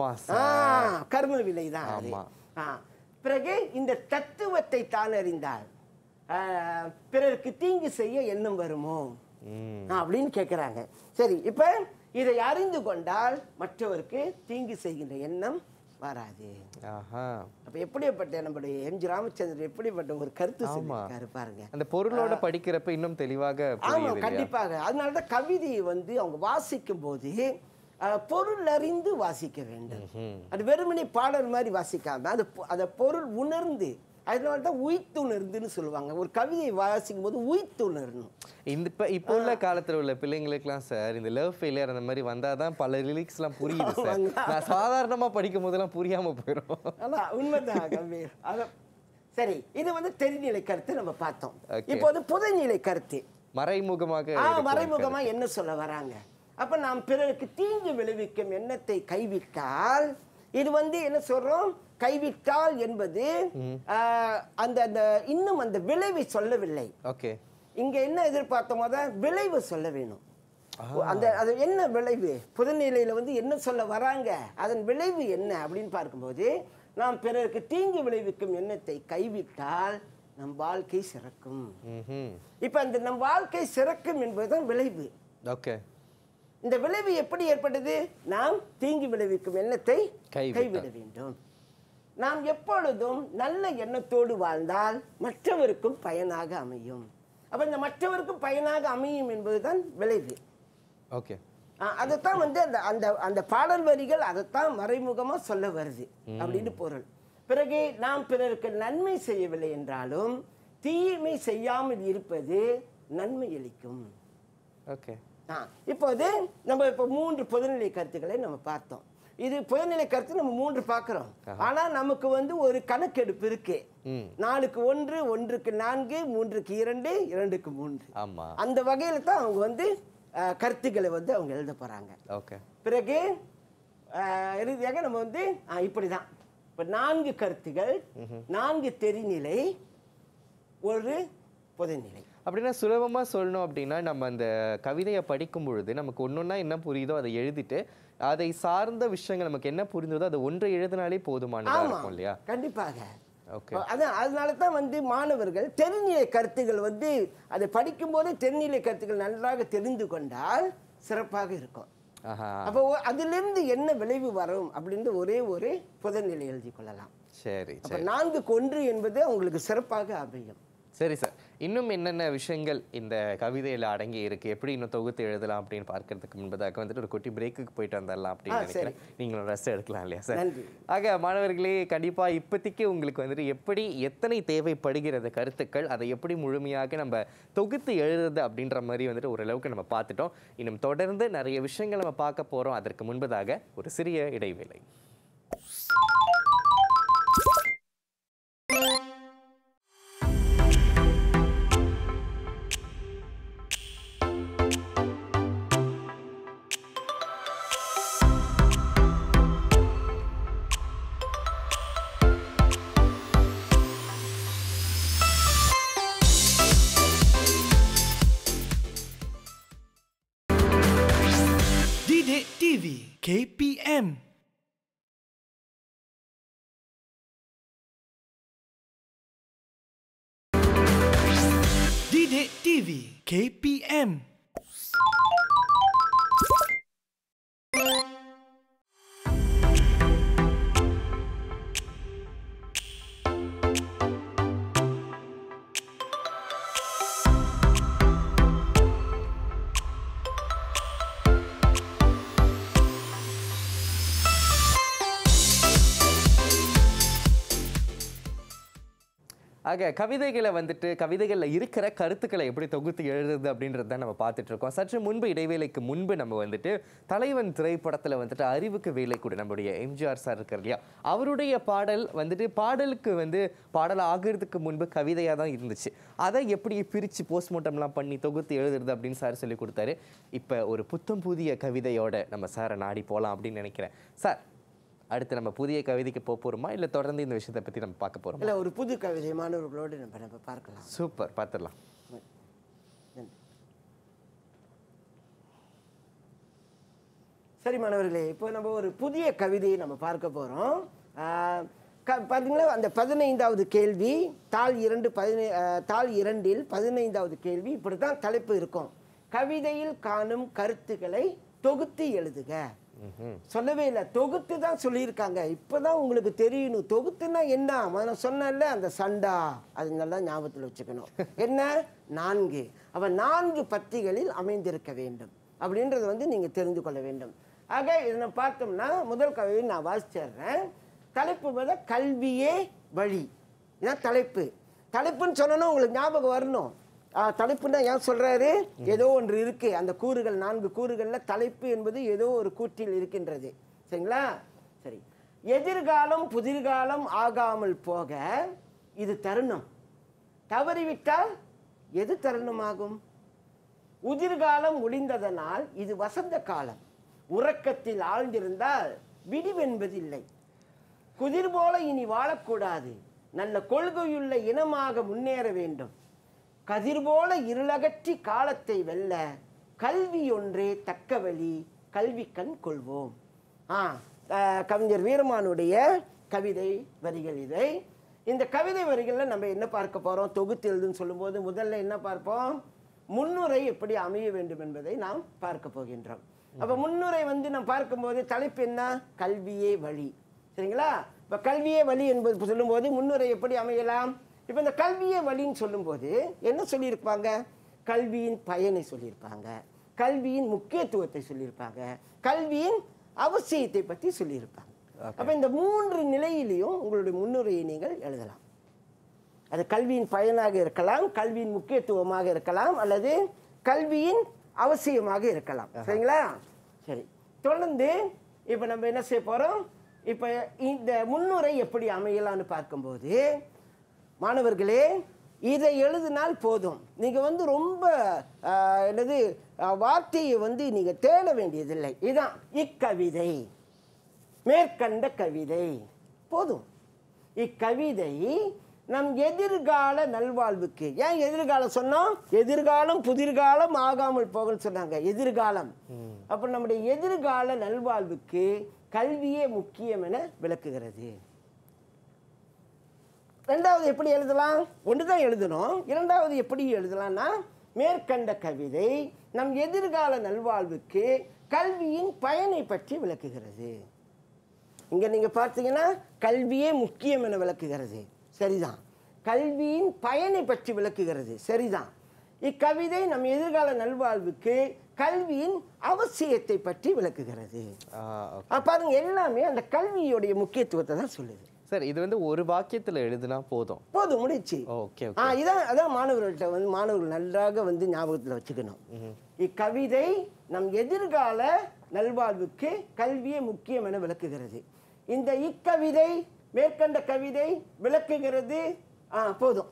கர்ம விளைதான். பிறகு இந்த தத்துவத்தை தான் அறிந்தால் பிறருக்கு தீங்கு செய்ய எண்ணம் வருமோ அப்படின்னு கேட்கிறாங்க. சரி, இப்ப இதை அறிந்து கொண்டால் மற்றவருக்கு தீங்கு செய்கின்ற எண்ணம் வராது. அப்ப எப்படிப்பட்ட நம்முடைய எம் ஜி ராமச்சந்திரன் எப்படிப்பட்ட ஒரு கருத்து சொல்லியிருக்காரு பாருங்க. அந்த பொருளோட படிக்கிறப்ப இன்னும் தெளிவாக. ஆமா, கண்டிப்பாக. அதனாலதான் கவிதையை வந்து அவங்க வாசிக்கும் போது பொருள் அறிந்து வாசிக்க வேண்டும். அது வெறுமனே பாடல் மாதிரி வாசிக்காம அது அதை பொருள் உணர்ந்து, அதனால்தான் உயிர்த்துணர்ந்துன்னு சொல்லுவாங்க. ஒரு கவிதையை வாசிக்கும் போது உயிர்த்துணரணும். இந்த இப்போ இப்போ உள்ள காலத்தில் உள்ள பிள்ளைங்களுக்குலாம் சார் இந்த லவ் ஃபெயிலியர் அந்த மாதிரி வந்தால் தான் பல லிரிக்ஸ்லாம் புரியுது சார். நான் சாதாரணமாக படிக்கும் போதெல்லாம் புரியாமல் போயிடும். ஆனால் உண்மைதான் கம்பீர். அதான் சரி, இது வந்து தெரிநிலை கருத்து நம்ம பார்த்தோம். இப்போது புதைநிலை கருத்து மறைமுகமாக மறைமுகமாக என்ன சொல்ல வராங்க? அப்போ நாம் பிறருக்கு தீங்கு விளைவிக்கும் எண்ணத்தை கைவிட்டால், இது வந்து என்ன சொல்றோம், கைவிட்டால் என்பது அந்த அந்த இன்னும் அந்த விளைவை சொல்லவில்லை. ஓகே, இங்க என்ன எதிர்பார்த்தோமோ தான் விளைவு சொல்ல வேணும். அந்த அது என்ன விளைவு, புதுநிலையில வந்து என்ன சொல்ல வராங்க, அதன் விளைவு என்ன அப்படின்னு பார்க்கும்போது, நாம் பிறருக்கு தீங்கு விளைவிக்கும் எண்ணத்தை கைவிட்டால் நம் வாழ்க்கை சிறக்கும். இப்போ அந்த நம் வாழ்க்கை சிறக்கும் என்பதுதான் விளைவு. ஓகே. இந்த விளைவு எப்படி ஏற்பட்டது? நாம் தீங்கு விளைவிக்கும் எண்ணத்தை கைவிட வேண்டும். நாம் எப்பொழுதும் நல்ல எண்ணத்தோடு வாழ்ந்தால் மற்றவருக்கும் பயனாக அமையும். அப்ப இந்த மற்றவருக்கும் பயனாக அமையும் என்பதுதான் விளைவு. ஓகே. அதைத்தான் வந்து அந்த அந்த அந்த பாடல் வரிகள் அதைத்தான் மறைமுகமா சொல்ல வருது அப்படின்னு பொருள். பிறகு நாம் பிறருக்கு நன்மை செய்யவில்லை என்றாலும் தீமை செய்யாமல் இருப்பது நன்மை அளிக்கும். ஓகே. இப்போது நம்ம இப்போ மூன்று பொதுநிலை கருத்துக்களை நம்ம பார்த்தோம். இது பொதுநிலை கருத்து நம்ம மூன்று பார்க்கிறோம். ஆனா நமக்கு வந்து ஒரு கணக்கெடுப்பு இருக்கு. நாலுக்கு ஒன்று, ஒன்றுக்கு நான்கு, மூன்றுக்கு இரண்டு, இரண்டுக்கு மூன்று. அந்த வகையில தான் அவங்க வந்து கருத்துக்களை வந்து அவங்க எழுத போறாங்க. ஓகே. பிறகு இறுதியாக நம்ம வந்து இப்படிதான் இப்போ நான்கு கருத்துகள், நான்கு தெரிநிலை, ஒரு பொதுநிலை. அப்படின்னா சுலபமாக சொல்லணும் அப்படின்னா நம்ம அந்த கவிதையை படிக்கும் பொழுது நமக்கு ஒன்னொன்னா என்ன புரியுதோ அதை எழுதிட்டு அதை சார்ந்த விஷயங்கள் நமக்கு என்ன புரிந்ததோ அதை ஒன்றை எழுதினாலே போதுமானதாக இருக்கும் இல்லையா? கண்டிப்பாக. ஓகே. அதான் அதனால தான் வந்து மாணவர்கள் தெரிநிலை கருத்துக்கள் வந்து அதை படிக்கும் போதே தெரிநிலை கருத்துக்கள் நன்றாக தெரிந்து கொண்டால் சிறப்பாக இருக்கும். அப்போ அதிலிருந்து என்ன விளைவு வரும் அப்படின்னு ஒரே ஒரு புதநிலை எழுதி கொள்ளலாம். சரி. நான்குக்கு ஒன்று என்பது உங்களுக்கு சிறப்பாக அமையும். சரி சார், இன்னும் என்னென்ன விஷயங்கள் இந்த கவிதையில் அடங்கி இருக்கு, எப்படி இன்னும் தொகுத்து எழுதலாம் அப்படின்னு பார்க்கறதுக்கு முன்பதாக வந்துட்டு ஒரு குட்டி பிரேக்குக்கு போயிட்டு வந்துடலாம் அப்படின்னு நினைக்கிறேன். நீங்களும் ரெஸ்ட் எடுக்கலாம் இல்லையா சார்? ஆக மாணவர்களே, கண்டிப்பாக இப்போதைக்கு உங்களுக்கு வந்துட்டு எப்படி எத்தனை தேவைப்படுகிறது கருத்துக்கள், அதை எப்படி முழுமையாக நம்ம தொகுத்து எழுதுறது அப்படின்ற மாதிரி வந்துட்டு ஓரளவுக்கு நம்ம பார்த்துட்டோம். இன்னும் தொடர்ந்து நிறைய விஷயங்கள் நம்ம பார்க்க போகிறோம். அதற்கு முன்பதாக ஒரு சிறிய இடைவேளை. DidikTV K P M. DidikTV K P M. ஆக கவிதைகளை வந்துட்டு கவிதைகளில் இருக்கிற கருத்துக்களை எப்படி தொகுத்து எழுதுறது அப்படின்றத நம்ம பார்த்துட்டு இருக்கோம். சற்று முன்பு இடைவேளைக்கு முன்பு நம்ம வந்துட்டு தலைவன் திரைப்படத்தில் வந்துட்டு அறிவுக்கு வேலை கூட நம்முடைய எம்ஜிஆர் சார் இருக்கார் இல்லையா, அவருடைய பாடல் வந்துட்டு பாடலுக்கு வந்து பாடல் ஆகிறதுக்கு முன்பு கவிதையாக தான் இருந்துச்சு. அதை எப்படி பிரித்து போஸ்ட்மார்ட்டம்லாம் பண்ணி தொகுத்து எழுதுறது அப்படின்னு சார் சொல்லி கொடுத்தாரு. இப்போ ஒரு புத்தம் புதிய கவிதையோட நம்ம சாரை நாடி போகலாம் அப்படின்னு நினைக்கிறேன். சார், அடுத்து நம்ம புதிய கவிதைக்கு போக போகிறோமா இல்லை தொடர்ந்து இந்த விஷயத்தை பற்றி நம்ம பார்க்க போகிறோம்? இல்லை, ஒரு புது கவிதை மாணவர்களோடு நம்ம நம்ம பார்க்கலாம். சூப்பர், பார்த்துடலாம். சரி மாணவர்களே, இப்போ நம்ம ஒரு புதிய கவிதையை நம்ம பார்க்க போகிறோம். பார்த்தீங்களா, அந்த பதினைந்தாவது கேள்வி தாள் இரண்டு பதினை தாள் இரண்டில் பதினைந்தாவது கேள்வி இப்படி தான் தலைப்பு இருக்கும். கவிதையில் காணும் கருத்துக்களை தொகுத்து எழுதுக. சொல்லவே இல்லை, தொகுத்து தான் சொல்லியிருக்காங்க. இப்போதான் உங்களுக்கு தெரியணும் தொகுத்துனா என்ன. நான் சொன்னேன்ல, அந்த சண்டா, அது நல்லா ஞாபகத்தில் வச்சுக்கணும். என்ன, நான்கு அவன் நான்கு பத்திகளில் அமைந்திருக்க வேண்டும் அப்படின்றது வந்து நீங்கள் தெரிந்து கொள்ள வேண்டும். ஆக இதை பார்த்தோம்னா முதல் கவிதை நான் வாசிச்சிடுறேன். தலைப்பு போத கல்வியே வழி. இதான் தலைப்பு. தலைப்புன்னு சொன்னோன்னா உங்களுக்கு ஞாபகம் வரணும். தலைப்புன்னா ஏன் சொல்றாரு, ஏதோ ஒன்று இருக்கு. அந்த கூறுகள், நான்கு கூறுகள்ல தலைப்பு என்பது ஏதோ ஒரு கூற்றில் இருக்கின்றது. சரிங்களா? சரி. எதிர்காலம் புதிர்காலம் ஆகாமல் போக இது தருணம். தவறிவிட்டால் எது தருணமாகும்? உதிர்காலம் முடிந்ததனால் இது வசந்த காலம். உறக்கத்தில் ஆழ்ந்திருந்தால் விடிவென்பதில்லை. குதிர் போல இனி வாழக்கூடாது. நல்ல கொள்கையுள்ள இனமாக முன்னேற வேண்டும். கதிர் போல இருளகற்றி காலத்தை வெல்ல கல்வி ஒன்றே தக்க வழி, கல்வி கண் கொள்வோம். ஆ கவிஞர் வீரமானுடைய கவிதை வரிகள் இதை. இந்த கவிதை வரிகளில் நம்ம என்ன பார்க்க போகிறோம்? தொகுத்து எழுதுன்னு சொல்லும்போது முதல்ல என்ன பார்ப்போம்? முன்னுரை எப்படி அமைய வேண்டும் என்பதை நாம் பார்க்க போகின்றோம். அப்போ முன்னுரை வந்து நாம் பார்க்கும்போது தலைப்பு என்ன? கல்வியே வழி. சரிங்களா? இப்போ கல்வியே வழி என்பது சொல்லும்போது முன்னுரை எப்படி அமையலாம்? இப்போ இந்த கல்வியே வழின்னு சொல்லும்போது என்ன சொல்லியிருப்பாங்க? கல்வியின் பயனை சொல்லியிருப்பாங்க, கல்வியின் முக்கியத்துவத்தை சொல்லியிருப்பாங்க, கல்வியின் அவசியத்தை பற்றி சொல்லியிருப்பாங்க. அப்போ இந்த மூன்று நிலையிலையும் உங்களுடைய முன்னுரையை நீங்கள் எழுதலாம். அது கல்வியின் பயனாக இருக்கலாம், கல்வியின் முக்கியத்துவமாக இருக்கலாம், அல்லது கல்வியின் அவசியமாக இருக்கலாம். சரிங்களா? சரி, தொடர்ந்து இப்போ நம்ம என்ன செய்ய போகிறோம்? இப்போ இந்த முன்னுரை எப்படி அமையலான்னு பார்க்கும்போது மாணவர்களே இதை எழுதினால் போதும். நீங்கள் வந்து ரொம்ப என்னது வார்த்தையை வந்து நீங்கள் தேட வேண்டியதில்லை. இதுதான் இக்கவிதை, மேற்கண்ட கவிதை போதும். இக்கவிதை நம் எதிர்கால நல்வாழ்வுக்கு. ஏன் எதிர்காலம் சொன்னோம்? எதிர்காலம் புதிர்காலம் ஆகாமல் போகன்னு சொன்னாங்க. எதிர்காலம். அப்போ நம்முடைய எதிர்கால நல்வாழ்வுக்கு கல்வியே முக்கியம் என விளக்குகிறது. ரெண்டாவது எப்படி எழுதலாம்? ஒன்று தான் எழுதணும். இரண்டாவது எப்படி எழுதலாம்னா, மேற்கண்ட கவிதை நம் எதிர்கால நல்வாழ்வுக்கு கல்வியின் பயனை பற்றி விளக்குகிறது. இங்கே நீங்கள் பார்த்தீங்கன்னா கல்வியே முக்கியம் என விளக்குகிறது. சரிதான். கல்வியின் பயனை பற்றி விளக்குகிறது. சரிதான். இக்கவிதை நம் எதிர்கால நல்வாழ்வுக்கு கல்வியின் அவசியத்தை பற்றி விளக்குகிறது. பாருங்க, எல்லாமே அந்த கல்வியோடைய முக்கியத்துவத்தை தான் சொல்லுது. சார், இது வந்து ஒரு வாக்கியத்தில் எழுதுனா போதும் போதும் முடிச்சு. ஓகே. ஆ இதான் அதான் மாணவர்கள்ட்ட வந்து மாணவர்கள் நன்றாக வந்து ஞாபகத்தில் வச்சுக்கணும். இக்கவிதை நம் எதிர்கால நல்வாழ்வுக்கு கல்வியே முக்கியம் என விளக்குகிறது. இந்த இக்கவிதை மேற்கண்ட கவிதை விளக்குகிறது. ஆ போதும்.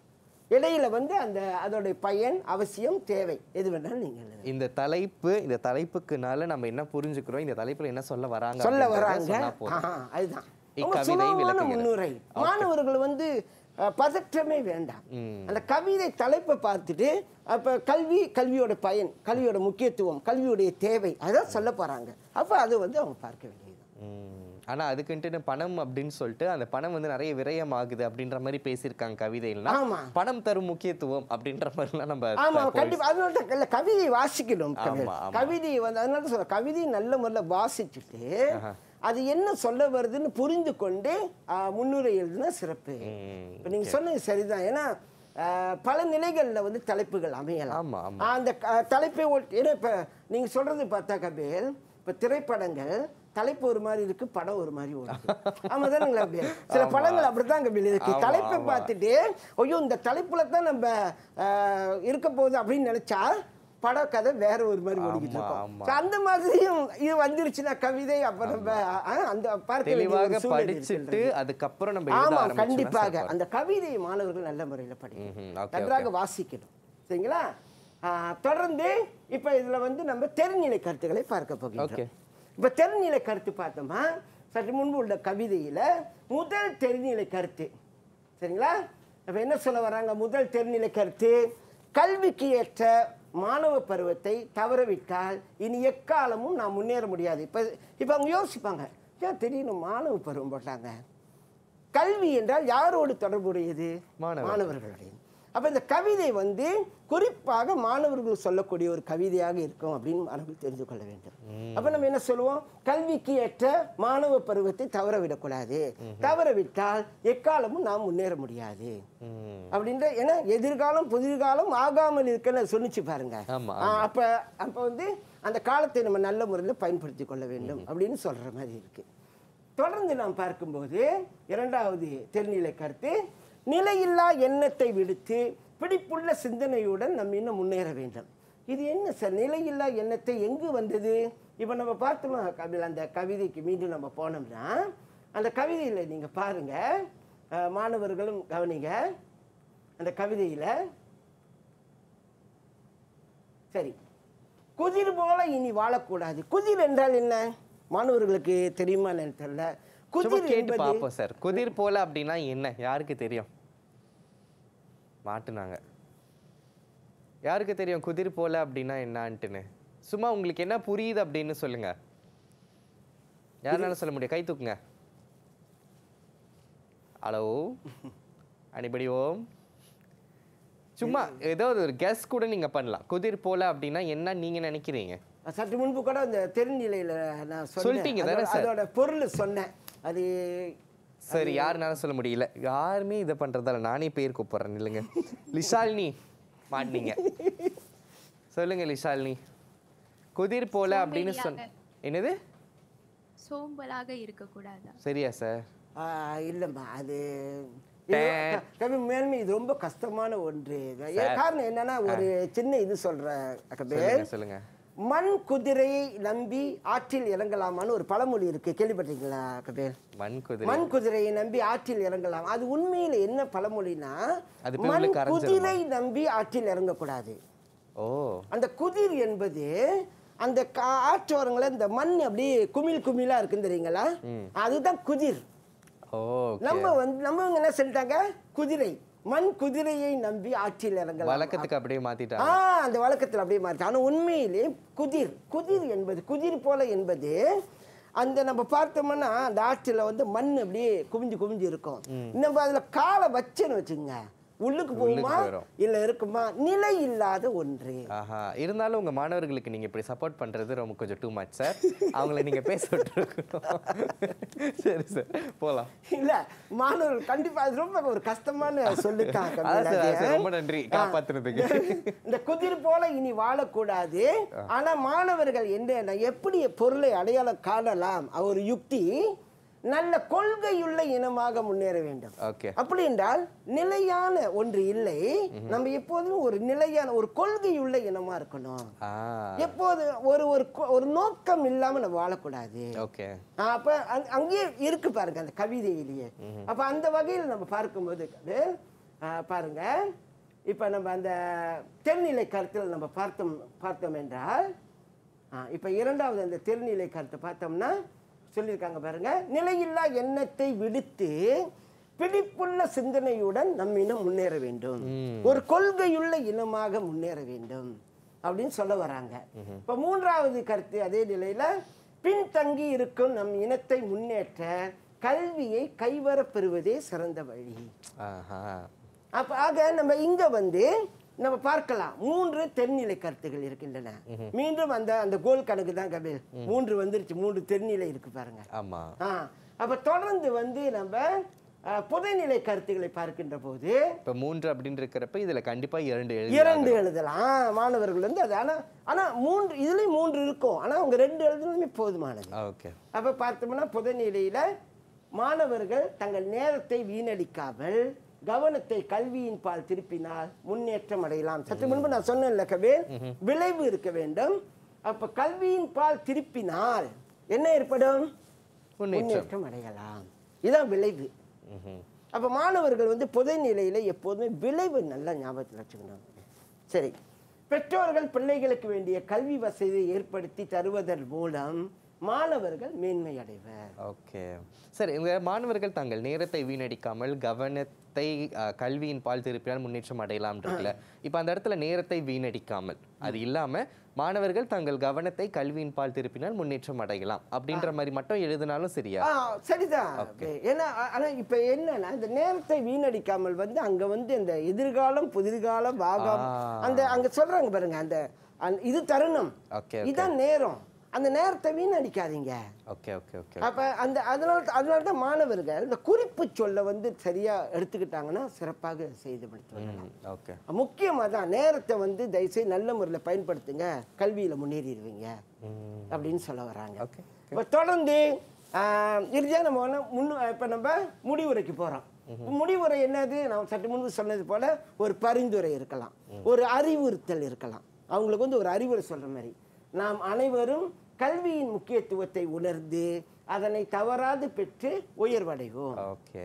இடையில வந்து அந்த அதோடைய பயன், அவசியம், தேவை எது வேணாலும் நீங்கள் எழுதலாம். இந்த தலைப்பு, இந்த தலைப்புக்குனால நம்ம என்ன புரிஞ்சுக்கிறோம், இந்த தலைப்புல என்ன சொல்ல வராங்க சொல்ல வராங்க அதுதான் முன்னுரை. மாணவர்கள் வந்து பதற்றமே வேண்டாம். அந்த கவிதை தலைப்பை பார்த்துட்டு அப்ப கல்வி, கல்வியோட பயன், கல்வியோட முக்கியத்துவம், கல்வியோடைய தேவை அதான் சொல்ல போறாங்க. அப்ப அது வந்து அவங்க பார்க்க வேண்டியது. ஆனா அதுக்குன்ட்டு பணம் அப்படின்னு சொல்லிட்டு அந்த பணம் வந்து நிறைய விரயம் ஆகுது அப்படின்ற மாதிரி பேசியிருக்காங்க கவிதையில. பணம் தரும் முக்கியத்துவம் அப்படின்ற மாதிரிலாம் நம்ம ஆமா கண்டிப்பா அதனால கவிதை வாசிக்கணும். கவிதை வந்து அதனால சொல்ற கவிதை நல்ல முறையில் வாசிச்சுட்டு அது என்ன சொல்ல வருதுன்னு புரிந்து கொண்டு முன்னுரை எழுதுனா சிறப்பு. இப்போ நீங்க சொன்னது சரிதான். ஏன்னா பல நிலைகளில் வந்து தலைப்புகள் அமையலாம். அந்த தலைப்பை ஏன்னா இப்போ நீங்க சொல்றது பார்த்தா கபேல், இப்போ திரைப்படங்கள் தலைப்பு ஒரு மாதிரி இருக்கு, படம் ஒரு மாதிரி ஓடுது. ஆமா தானுங்களா? சில படங்கள் அப்படித்தான் கபேல் இருக்கு. தலைப்பை பார்த்துட்டு ஐயோ இந்த தலைப்புல தான் நம்ம இருக்க போகுது அப்படின்னு நினைச்சா பட கதை வேற ஒரு மாதிரி ஓடிக்கிட்டு இருக்கும். அந்த மாதிரியும் இது வந்துருச்சுன்னா கவிதை அப்ப நம்ம அந்த பார்க்க படிச்சுட்டு அதுக்கப்புறம் நம்ம ஆமா கண்டிப்பாக அந்த கவிதை மாணவர்கள் நல்ல முறையில் படிக்கணும், நன்றாக வாசிக்கணும். சரிங்களா? தொடர்ந்து இப்ப இதுல வந்து நம்ம தெருநிலை கருத்துக்களை பார்க்க போகிறோம். இப்ப தெருநிலை கருத்து பார்த்தோமா, சற்று முன்பு உள்ள கவிதையில முதல் தெருநிலை கருத்து. சரிங்களா? அப்ப என்ன சொல்ல வராங்க? முதல் தெருநிலை கருத்து, கல்விக்கு ஏற்ற மாணவ பருவத்தை தவறவிட்டால் இனி எக்காலமும் நான் முன்னேற முடியாது. இப்போ இப்போ அவங்க யோசிப்பாங்க, ஏன் திடீர்னு மாணவ பருவம் போட்டாங்க? கல்வி என்றால் யாரோடு தொடர்புடையது? மாணவர்களுடைய. அப்போ இந்த கவிதை வந்து குறிப்பாக மாணவர்கள் சொல்லக்கூடிய ஒரு கவிதையாக இருக்கும் அப்படின்னு மாணவர்கள் தெரிந்து கொள்ள வேண்டும். அப்போ நம்ம என்ன சொல்லுவோம்? கல்விக்கு ஏற்ற மாணவ பருவத்தை தவற விடக்கூடாது, தவற விட்டால் எக்காலமும் நாம் முன்னேற முடியாது அப்படின்ற. ஏன்னா எதிர்காலம் புதிர்காலம் ஆகாமல் இருக்குன்னு சொல்லிச்சு பாருங்க. அப்ப அப்ப வந்து அந்த காலத்தை நம்ம நல்ல முறையில் பயன்படுத்தி கொள்ள வேண்டும் அப்படின்னு சொல்ற மாதிரி இருக்கு. தொடர்ந்து நாம் பார்க்கும்போது இரண்டாவது தெருநிலை கருத்து, நிலையில்லா எண்ணத்தை விடுத்து பிடிப்புள்ள சிந்தனையுடன் நம்ம இன்னும் முன்னேற வேண்டும். இது என்ன சார் நிலையில்லா எண்ணத்தை எங்கு வந்தது? இப்போ நம்ம பார்த்தோம்னா கவிதை அந்த கவிதைக்கு மீண்டும் நம்ம போனோம்னா அந்த கவிதையில் நீங்கள் பாருங்க, மாணவர்களும் கவனிங்க. அந்த கவிதையில் சரி, குதிர் போல இனி வாழக்கூடாது. குதிர் என்றால் என்ன மாணவர்களுக்கு தெரியுமா தெரியல? குதிர் கேட்டு பாப்போம் சார். குதிர் போல அப்படின்னா என்ன? யாருக்கு தெரியும்? மாட்டுனாங்க. யாருக்கு தெரியும் குதிர் போல அப்படின்னா என்னன்ட்டுன்னு? சும்மா உங்களுக்கு என்ன புரியுது அப்படின்னு சொல்லுங்க. யாருனாலும் சொல்ல முடியும், கை தூக்குங்க. Hello anybody home. சும்மா ஏதோ ஒரு கெஸ் கூட நீங்க பண்ணலாம். குதிர் போல அப்படின்னா என்ன நீங்க நினைக்கிறீங்க? சற்று முன்பு கூட அந்த தெருநிலையில நான் சொல்லிட்டீங்க தானே சார்? அதோட பொருள் சொன்னேன். அது சரி, யாருனாலும் சொல்ல முடியல. யாருமே இதை பண்றதால நானே பேர் கூப்பிடுறேன். இல்லைங்க லிஷாலினி மாட்டினீங்க. சொல்லுங்க லிஷாலினி. குதிர் போல அப்படின்னு சொன்ன என்னது? சோம்பலாக இருக்கக்கூடாதா? சரியா சார்? இல்லைம்மா, அது மேலுமே இது ரொம்ப கஷ்டமான ஒன்று. காரணம் என்னன்னா ஒரு சின்ன இது சொல்றேன். சொல்லுங்க. மண் குதிரையை நம்பி ஆற்றில் இறங்கலாமான்னு ஒரு பழமொழி இருக்கு, கேள்விப்பட்டிருக்கீங்களா கபேல்? மண் குதிரை மண் குதிரையை நம்பி ஆற்றில் இறங்கலாம். அது உண்மையில என்ன பழமொழினா, மண் குதிரை நம்பி ஆற்றில் இறங்கக்கூடாது. ஓ, அந்த குதிர் என்பது அந்த ஆற்றோரங்கள இந்த மண் அப்படியே குமிழ் குமிழா இருக்குன்னு தெரியுங்களா, அதுதான் குதிர். நம்ம வந்து நம்ம என்ன சொல்லிட்டாங்க, குதிரை மண் குதிரையை நம்பி ஆற்றில் இறங்கலாம். வழக்கத்துக்கு அப்படியே மாத்திட்டாங்க. ஆ, அந்த வழக்கத்தில் அப்படியே மாற்றி. ஆனால் உண்மையிலே குதிர் குதிர் என்பது குதிர் போல என்பது அந்த நம்ம பார்த்தோம்னா அந்த ஆற்றில் வந்து மண் அப்படியே குமிஞ்சு குமிஞ்சு இருக்கும். நம்ம அதில் காலை வச்சுன்னு வச்சுங்க, உள்ளுக்கு போகுமா இல்ல இருக்குமா, நிலை இல்லாத ஒன்று. ஆஹா, இருந்தாலும் உங்க மாணவர்களுக்கு நீங்க இப்படி சப்போர்ட் பண்றது ரொம்ப கொஞ்சம் டூ மச் சார். அவங்கள நீங்க பேச விட்டுருக்கணும். சரி சார், போலாம். இல்ல, மாணவர்கள் கண்டிப்பா அது ரொம்ப ஒரு கஷ்டமான சொல்லிட்டாங்க. ரொம்ப நன்றி காப்பாத்துறதுக்கு. இந்த குதிர் போல இனி வாழக்கூடாது. ஆனா மாணவர்கள் என்ன எப்படி பொருளை அடையாளம் காணலாம், ஒரு யுக்தி நல்ல கொள்கையுள்ள இனமாக முன்னேற வேண்டும். அப்படி என்றால் நிலையான ஒன்று இல்லை, நம்ம எப்போதும் ஒரு நிலையான ஒரு கொள்கையுள்ள இனமா இருக்கணும். எப்போது ஒரு ஒரு நோக்கம் இல்லாம நம்ம வாழக்கூடாது. அப்ப அங்கேயே இருக்கு பாருங்க அந்த கவிதையிலேயே. அப்ப அந்த வகையில் நம்ம பார்க்கும்போது பாருங்க, இப்ப நம்ம அந்த தென்னிலை கருத்தில் நம்ம பார்த்தோம் பார்த்தோம் என்றால், இப்ப இரண்டாவது அந்த தென்னிலை கருத்தை பார்த்தோம்னா சொல்லியிருக்காங்க பாருங்க, நிலையில்லா எண்ணத்தை விடுத்து பிடிப்புள்ள சிந்தனையுடன் நம் இனம் முன்னேற வேண்டும், ஒரு கொள்கையுள்ள இனமாக முன்னேற வேண்டும் அப்படின்னு சொல்ல வராங்க. இப்ப மூன்றாவது கருத்து அதே நிலையில, பின்தங்கி இருக்கும் நம் இனத்தை முன்னேற்ற கல்வியை கைவர பெறுவதே சிறந்த வழி. அப்ப ஆக நம்ம இங்க வந்து நம்ம பார்க்கலாம் மூன்று தென்னிலை கருத்துகள் இருக்கின்றன. மீண்டும் அந்த அந்த கோல் கணக்கு தான் கபில், மூன்று வந்துருச்சு, மூன்று தென்னிலை இருக்கு பாருங்க. ஆமா. அப்ப தொடர்ந்து வந்து நம்ம புதைநிலை கருத்துக்களை பார்க்கின்ற போது, இப்ப மூன்று அப்படின்னு இருக்கிறப்ப இதுல கண்டிப்பா இரண்டு இரண்டு எழுதலாம் மாணவர்கள் வந்து. அது ஆனா ஆனா மூன்று இதுலயும் மூன்று இருக்கும், ஆனா அவங்க ரெண்டு எழுதுனதுமே போதுமானது. அப்ப பார்த்தோம்னா புதைநிலையில மாணவர்கள் தங்கள் நேரத்தை வீணடிக்காமல் கவனத்தை கல்வியின் பால் திருப்பினால் முன்னேற்றம் அடையலாம். சற்று முன்பு நான் சொன்னேன்ல கபேல், விளைவு இருக்க வேண்டும். அப்ப கல்வியின் பால் திருப்பினால் என்ன ஏற்படும், முன்னேற்றம் அடையலாம். இதான் விளைவு. அப்ப மாணவர்கள் வந்து புதை நிலையில எப்போதுமே விளைவு நல்லா ஞாபகத்தில் வச்சுக்கணும். சரி, பெற்றோர்கள் பிள்ளைகளுக்கு வேண்டிய கல்வி வசதியை ஏற்படுத்தி தருவதன் மூலம் மாணவர்கள் மேன்மை அடைவர். ஓகே சரி, இந்த மாணவர்கள் தங்கள் நேரத்தை வீணடிக்காமல் கவனத்தை கல்வியின் பால் திருப்பினால் முன்னேற்றம் அடையலாம் இருக்குல்ல. இப்போ அந்த இடத்துல நேரத்தை வீணடிக்காமல், அது இல்லாம மாணவர்கள் தங்கள் கவனத்தை கல்வியின் பால் திருப்பினால் முன்னேற்றம் அடையலாம் அப்படின்ற மாதிரி மட்டும் எழுதினாலும் சரியா? சரிதான். ஏன்னா ஆனா இப்ப என்னன்னா, இந்த நேரத்தை வீணடிக்காமல் வந்து அங்க வந்து இந்த எதிர்காலம் புதிர்காலம் பாகம் அந்த அங்க சொல்றாங்க பாருங்க, அந்த இது தருணம், இதான் நேரம், அந்த நேரத்தை வீணடிக்காதீங்க. Okay okay okay. அப்ப அந்த அதனால அதனால தான் மாணவர்கள் இந்த குறிப்பு சொல்ல வந்து சரியா எடுத்துக்கிட்டாங்கன்னா சிறப்பாக செய்து முடித்து. ஓகே, முக்கியமாக தான் நேரத்தை வந்து தயவுசெய்து நல்ல முறையில் பயன்படுத்துங்க, கல்வியில் முன்னேறிடுவீங்க அப்படின்னு சொல்ல வராங்க. ஓகே, இப்போ தொடர்ந்து இறுதியாக நம்ம ஒன்று முன்னு இப்போ நம்ம முடிவுரைக்கு போகிறோம். முடிவுரை என்னது? நான் சற்று முன்பு சொன்னது போல ஒரு பரிந்துரை இருக்கலாம், ஒரு அறிவுறுத்தல் இருக்கலாம். அவங்களுக்கு வந்து ஒரு அறிவுரை சொல்கிற மாதிரி, நாம் அனைவரும் கல்வியின் முக்கியத்துவத்தை உணர்ந்து அதனை தவறாது பெற்று உயர்வடைவோம்.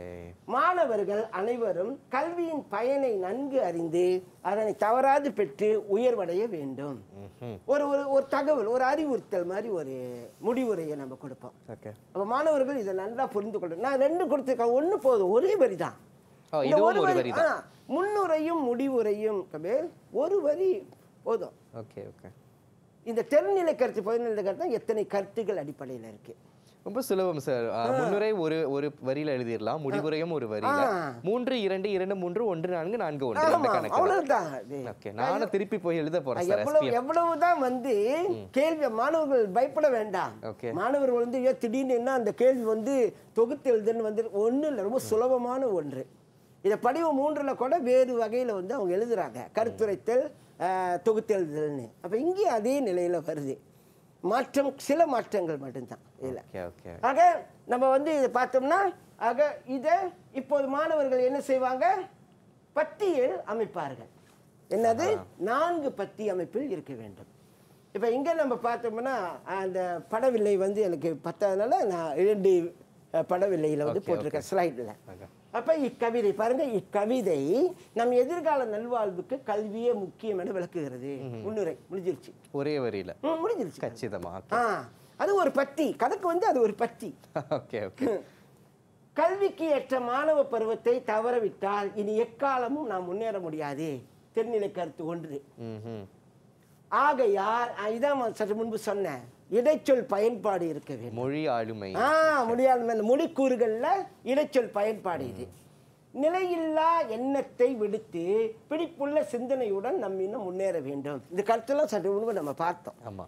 மாணவர்கள் அனைவரும் கல்வியின் பயனை நன்கு அறிந்து அதனை தவறாது பெற்று உயர்வடைய வேண்டும். ஒரு ஒரு தகவல், ஒரு அறிவுறுத்தல் மாதிரி ஒரு முடிவுரையை நம்ம கொடுப்போம். அப்ப மாணவர்கள் இதை நல்லா புரிந்து கொள்ள. நான் ரெண்டு கொடுத்துருக்கேன், ஒன்று போதும், ஒரே வரி தான். முன்னுரையும் முடிவுரையும் ஒரு வரி போதும். Okay okay. இந்த தெருநிலை கருத்து பதினிலை கருத்து எத்தனை கருத்துக்கள் அடிப்படையில் இருக்கு. ரொம்ப சுலபம் சார். முன்னுரை ஒரு ஒரு வரியில எழுதிடலாம், முடிவுரையும் ஒரு வரியில. மூன்று இரண்டு இரண்டு மூன்று ஒன்று நான்கு நான்கு ஒன்று இந்த கணக்கு. அவ்வளவுதான். ஓகே, நானும் திருப்பி போய் எழுத போறேன் சார். எவ்வளவு எவ்வளவுதான் வந்து கேள்வி மாணவர்கள் பயப்பட வேண்டாம். ஓகே, மாணவர்கள் வந்து திடீர்னு என்ன அந்த கேள்வி வந்து தொகுத்து எழுதுன்னு வந்து ஒன்றும் இல்லை, ரொம்ப சுலபமான ஒன்று. இதை படிவம் மூன்றுல கூட வேறு வகையில வந்து அவங்க எழுதுறாங்க, கருத்துரைத்தல் தொகுத்து எழுதுதல்னு. அப்ப இங்கே அதே நிலையில வருது. மாற்றம் சில மாற்றங்கள் மட்டும்தான் இதில். ஆக நம்ம வந்து இதை பார்த்தோம்னா, ஆக இதை இப்போது மாணவர்கள் என்ன செய்வாங்க, பத்தியில் அமைப்பார்கள். என்னது, நான்கு பத்தி அமைப்பில் இருக்க வேண்டும். இப்போ இங்கே நம்ம பார்த்தோம்னா அந்த படவில்லை வந்து எனக்கு பத்தாதனால நான் இரண்டு படவில்லையில் வந்து போட்டிருக்கேன் ஸ்லைடில். அப்போ இக்கவிதை பாருங்க, இக்கவிதை நம் எதிர்கால நல்வாழ்வுக்கு கல்வியே முக்கியம் என விளக்குகிறது. முன்னுரை முடிஞ்சிருச்சு, ஒரே வரியில முடிஞ்சிருச்சு. கச்சிதமா. அது ஒரு பத்தி, கதைக்கு வந்து அது ஒரு பத்தி. Okay okay. கல்விக்கு ஏற்ற மாணவ பருவத்தை தவறவிட்டால் இனி எக்காலமும் நாம் முன்னேற முடியாது. தென்னிலை கருத்து ஒன்று. ஆகையால் இதான் சற்று முன்பு சொன்னேன், இடைச்சொல் பயன்பாடு இருக்க வேண்டும். மொழி ஆளுமை. ஆ மொழி ஆளுமை, மொழிக்கூறுகள்ல இடைச்சொல் பயன்பாடு. இது நிலையில்லா எண்ணத்தை விடுத்து பிடிப்புள்ள சிந்தனையுடன் நம்ம இன்னும் முன்னேற வேண்டும். இந்த கருத்தெல்லாம் சற்று முன்பு நம்ம பார்த்தோம். ஆமா.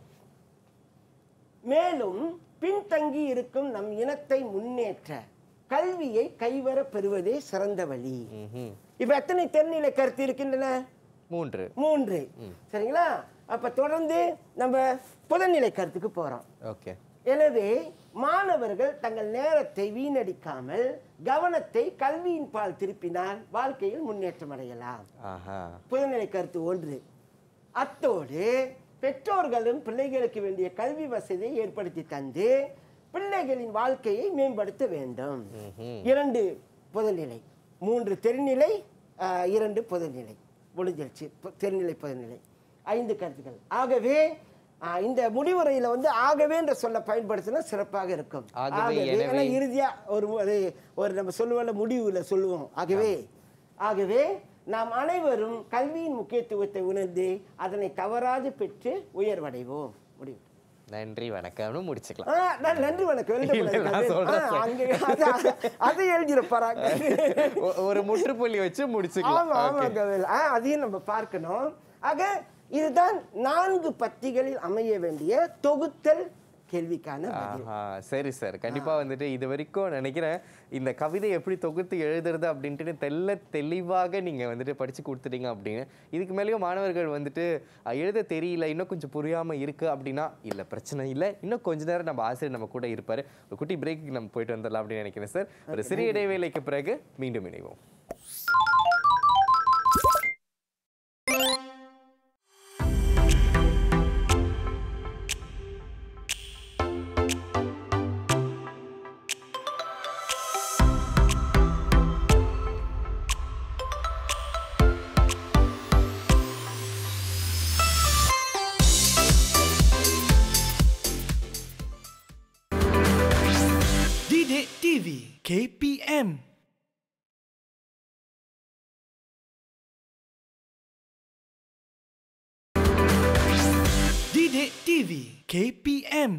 மேலும் பின்தங்கி இருக்கும் நம் இனத்தை முன்னேற்ற கல்வியை கைவர பெறுவதே சிறந்த வழி. இப்ப எத்தனை தென்னிலை கருத்து இருக்கின்றன? மூன்று. மூன்று. சரிங்களா? அப்ப தொடர்ந்து நம்ம புதநிலை கருத்துக்கு போறோம். ஓகே. எனவே மாணவர்கள் தங்கள் நேரத்தை வீணடிக்காமல் கவனத்தை கல்வியின் பால் திருப்பினால் வாழ்க்கையில் முன்னேற்றம் அடையலாம். புதநிலை கருத்து ஒன்று. அத்தோடு பெற்றோர்களும் பிள்ளைகளுக்கு வேண்டிய கல்வி வசதியை ஏற்படுத்தி தந்து பிள்ளைகளின் வாழ்க்கையை மேம்படுத்த வேண்டும். இரண்டு புதநிலை, மூன்று தெருநிலை, இரண்டு புதநிலை முடிஞ்சிருச்சு. தெருநிலை புதநிலை ஐந்து கருத்துக்கள். ஆகவே இந்த முடிவுரையில வந்து ஆகவே என்ற சொல்ல பயன்படுத்தினா சிறப்பாக இருக்கும். ஆகவே இறுதியா ஒரு ஒரு நம்ம சொல்லுவோம்ல, முடிவுல சொல்லுவோம் ஆகவே. ஆகவே நாம் அனைவரும் கல்வியின் முக்கியத்துவத்தை உணர்ந்து அதனை தவறாது பெற்று உயர்வடைவோம். முடிவு. நன்றி வணக்கம்னு முடிச்சுக்கலாம். நன்றி வணக்கம். அதை எழுதிருப்பாங்க, ஒரு முற்றுப்புள்ளி வச்சு முடிச்சுக்கலாம். அதையும் நம்ம பார்க்கணும். ஆக இதுதான் நான்கு பத்திகளில் அமைய வேண்டிய தொகுத்தல் கேள்விக்கான. சரி சார், கண்டிப்பா வந்துட்டு இது வரைக்கும் நினைக்கிறேன் இந்த கவிதை எப்படி தொகுத்து எழுதுறது அப்படின்ட்டு தெல்ல தெளிவாக நீங்க வந்துட்டு படிச்சு கொடுத்துட்டீங்க அப்படின்னு. இதுக்கு மேலேயும் மாணவர்கள் வந்துட்டு எழுத தெரியல, இன்னும் கொஞ்சம் புரியாம இருக்கு அப்படின்னா இல்ல பிரச்சனை இல்லை, இன்னும் கொஞ்ச நேரம் நம்ம ஆசிரியர் நம்ம கூட இருப்பாரு. ஒரு குட்டி பிரேக்கு நம்ம போயிட்டு வந்துடலாம் அப்படின்னு நினைக்கிறேன் சார். ஒரு சிறிய இடைவேளைக்கு பிறகு மீண்டும் இணைவோம். DidikTV K P M. DidikTV K P M.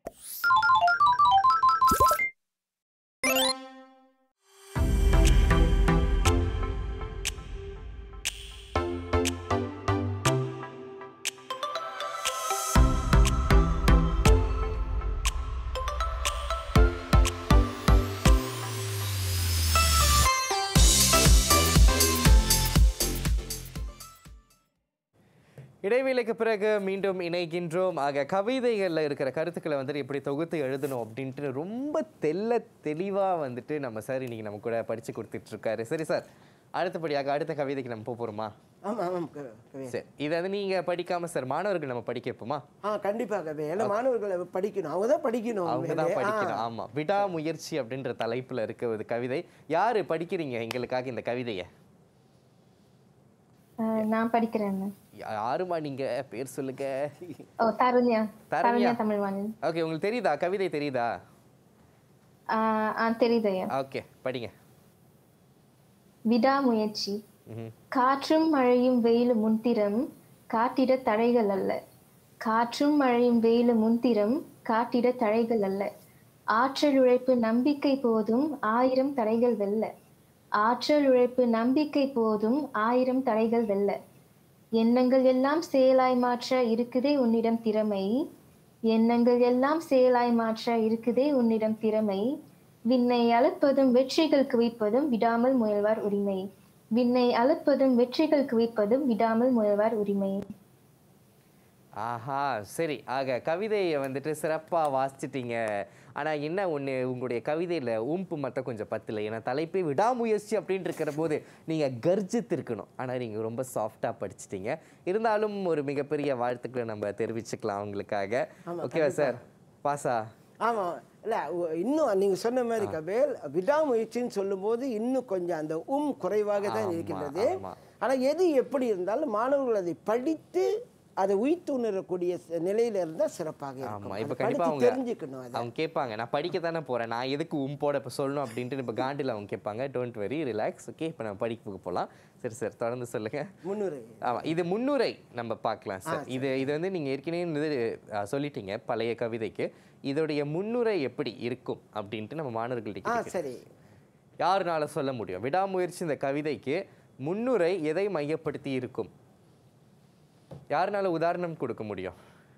இடைவேளைக்கு பிறகு மீண்டும் இணைகின்றோம். ஆக கவிதைகளில் இருக்கிற கருத்துக்களை வந்துட்டு எப்படி தொகுத்து எழுதணும் அப்படின்ட்டு ரொம்ப தெல்ல தெளிவாக வந்துட்டு நம்ம சார் இன்னைக்கு நம்ம கூட படித்து கொடுத்துட்டு இருக்காரு. சரி சார், அடுத்தபடியாக அடுத்த கவிதைக்கு நம்ம போக போகிறோமா? ஆமாம் ஆமாம். சரி, இதை வந்து நீங்கள் படிக்காமல் சார் மாணவர்கள் நம்ம படிக்க வைப்போமா? ஆ கண்டிப்பாக. ஏன்னா மாணவர்களை படிக்கணும், அவங்க தான் படிக்கணும், அவங்க தான் படிக்கணும். ஆமாம், விடாமுயற்சி அப்படின்ற தலைப்பில் இருக்க ஒரு கவிதை. யார் படிக்கிறீங்க எங்களுக்காக இந்த கவிதையை? நான் படிக்கிறேன். யாருமா நீங்க? பேர் சொல்லுங்க. ஓ தருண்யா. தருண்யா தமிழ்வாணி. ஓகே, உங்களுக்கு தெரியுதா கவிதை? தெரியுதா? ஆ தெரியுது. ஓகே, படிங்க. விடாமுயற்சி. காற்றும் மழையும் வெயிலும் முன்திரம் காட்டிட தடைகள் அல்ல. காற்றும் மழையும் வெயிலும் முன்திரம் காட்டிட தடைகள் அல்ல. ஆற்றல் உழைப்பு நம்பிக்கை போதும் ஆயிரம் தடைகள் வெல்ல. ஆற்றல் உழைப்பு நம்பிக்கை போதும் ஆயிரம் தடைகள் வெல்ல. எண்ணங்கள் எல்லாம் செயலாய் மாற்ற இருக்குதே உன்னிடம் திறமை. எண்ணங்கள் எல்லாம் செயலாய் மாற்ற இருக்குதே உன்னிடம் திறமை. விண்ணை அளப்பதும் வெற்றிகள் குவிப்பதும் விடாமல் முயல்வார் உரிமை. விண்ணை அளப்பதும் வெற்றிகள் குவிப்பதும் விடாமல் முயல்வார் உரிமை. ஆஹா, சரி. ஆக கவிதையை வந்துட்டு சிறப்பாக வாசிச்சிட்டீங்க. ஆனால் என்ன ஒன்று, உங்களுடைய கவிதையில் ஊம்பு மட்டும் கொஞ்சம் பத்தலை. ஏன்னா தலைப்பே விடாமுயற்சி அப்படின்ட்டு இருக்கிற போது நீங்கள் கர்ஜித்து இருக்கணும். ஆனால் நீங்கள் ரொம்ப சாஃப்டாக படிச்சிட்டீங்க. இருந்தாலும் ஒரு மிகப்பெரிய வாழ்த்துக்களை நம்ம தெரிவிச்சுக்கலாம் அவங்களுக்காக. ஓகேவா சார்? பாசா? ஆமாம். இல்லை, இன்னும் நீங்கள் சொன்ன மாதிரி கபேல் விடாமுயற்சின்னு சொல்லும்போது இன்னும் கொஞ்சம் அந்த உம் குறைவாக தான் இருக்கின்றது. ஆனால் எது எப்படி இருந்தாலும் மாணவர்கள் அதை படித்து அதை உயிர்த்து உணரக்கூடிய நிலையில இருந்தால் சிறப்பாக இருக்கும். இப்போ கண்டிப்பாக அவங்க தெரிஞ்சுக்கணும். அவங்க கேட்பாங்க, நான் படிக்க தானே போகிறேன், நான் எதுக்கு உம்போட இப்போ சொல்லணும் அப்படின்ட்டு இப்போ காண்டில் அவங்க கேட்பாங்க. Don't worry, relax. ஓகே, இப்போ நம்ம படிப்புக்கு போகலாம். சரி சார், தொடர்ந்து சொல்லுங்கள். முன்னுரை. ஆமாம், இது முன்னுரை நம்ம பார்க்கலாம் சார். இது இது வந்து நீங்கள் ஏற்கனவே சொல்லிட்டீங்க பழைய கவிதைக்கு. இதோடைய முன்னுரை எப்படி இருக்கும் அப்படின்ட்டு நம்ம மாணவர்கள்ட்ட சரி யாருனால சொல்ல முடியும்? விடாமுயற்சி இந்த கவிதைக்கு முன்னுரை எதை மையப்படுத்தி இருக்கும்? யாருனால உதாரணம் கொடுக்க முடியும்?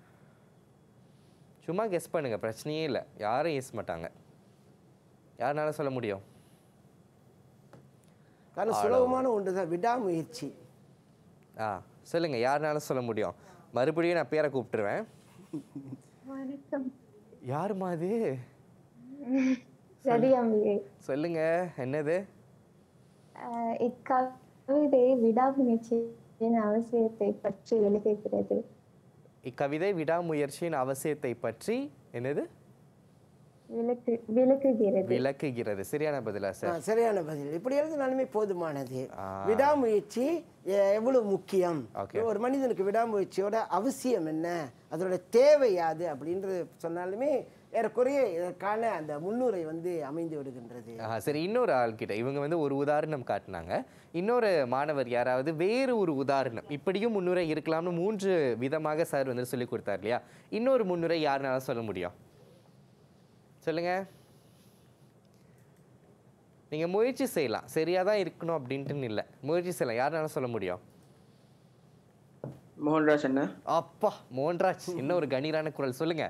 சும்மா கெஸ் பண்ணுங்க, பிரச்சனையே இல்லை. யாரும் கெஸ் மாட்டாங்க. யாருனால சொல்ல முடியும்? காரணம் சுலபமான ஒன்று தான் விடாமுயற்சி. ஆ சொல்லுங்க, யாருனால சொல்ல முடியும்? மறுபடியும் நான் பேரை கூப்பிட்டுருவேன். யாருமா அது? சொல்லுங்க, என்னது இக்கவிதை? விடாமுயற்சியின் அவசியத்தை பற்றி விளக்குகிறது. இக்கவிதை விடாமுயற்சியின் அவசியத்தை பற்றி என்னது விளக்குகிறது. விளக்குகிறது. சரியான பதிலா சார்? சரியான பதில். இப்படி எழுதினாலுமே போதுமானது. விடாமுயற்சி எவ்வளவு முக்கியம், ஒரு மனிதனுக்கு விடாமுயற்சியோட அவசியம் என்ன, அதோட தேவை யாது அப்படின்றது சொன்னாலுமே ஏறக்குறைய இதற்கான அந்த முன்னுரை வந்து அமைந்து விடுகின்றது. சரி, இன்னொரு ஆள்கிட்ட இவங்க வந்து ஒரு உதாரணம் காட்டினாங்க. இன்னொரு மாணவர் யாராவது வேறு ஒரு உதாரணம், இப்படியும் முன்னுரை இருக்கலாம்னு மூன்று விதமாக சார் வந்து சொல்லி கொடுத்தார் இல்லையா? இன்னொரு முன்னுரை யாருனால சொல்ல முடியும்? சொல்லுங்க. நீங்க முயற்சி செய்யலாம், சரியா தான் இருக்கணும் அப்படின்ட்டு இல்லை, முயற்சி செய்யலாம். யாருனால சொல்ல முடியும்? மோகன்ராஜ் அண்ணா. அப்பா, மோகன்ராஜ், இன்னும் ஒரு கணீரான குரல் சொல்லுங்க.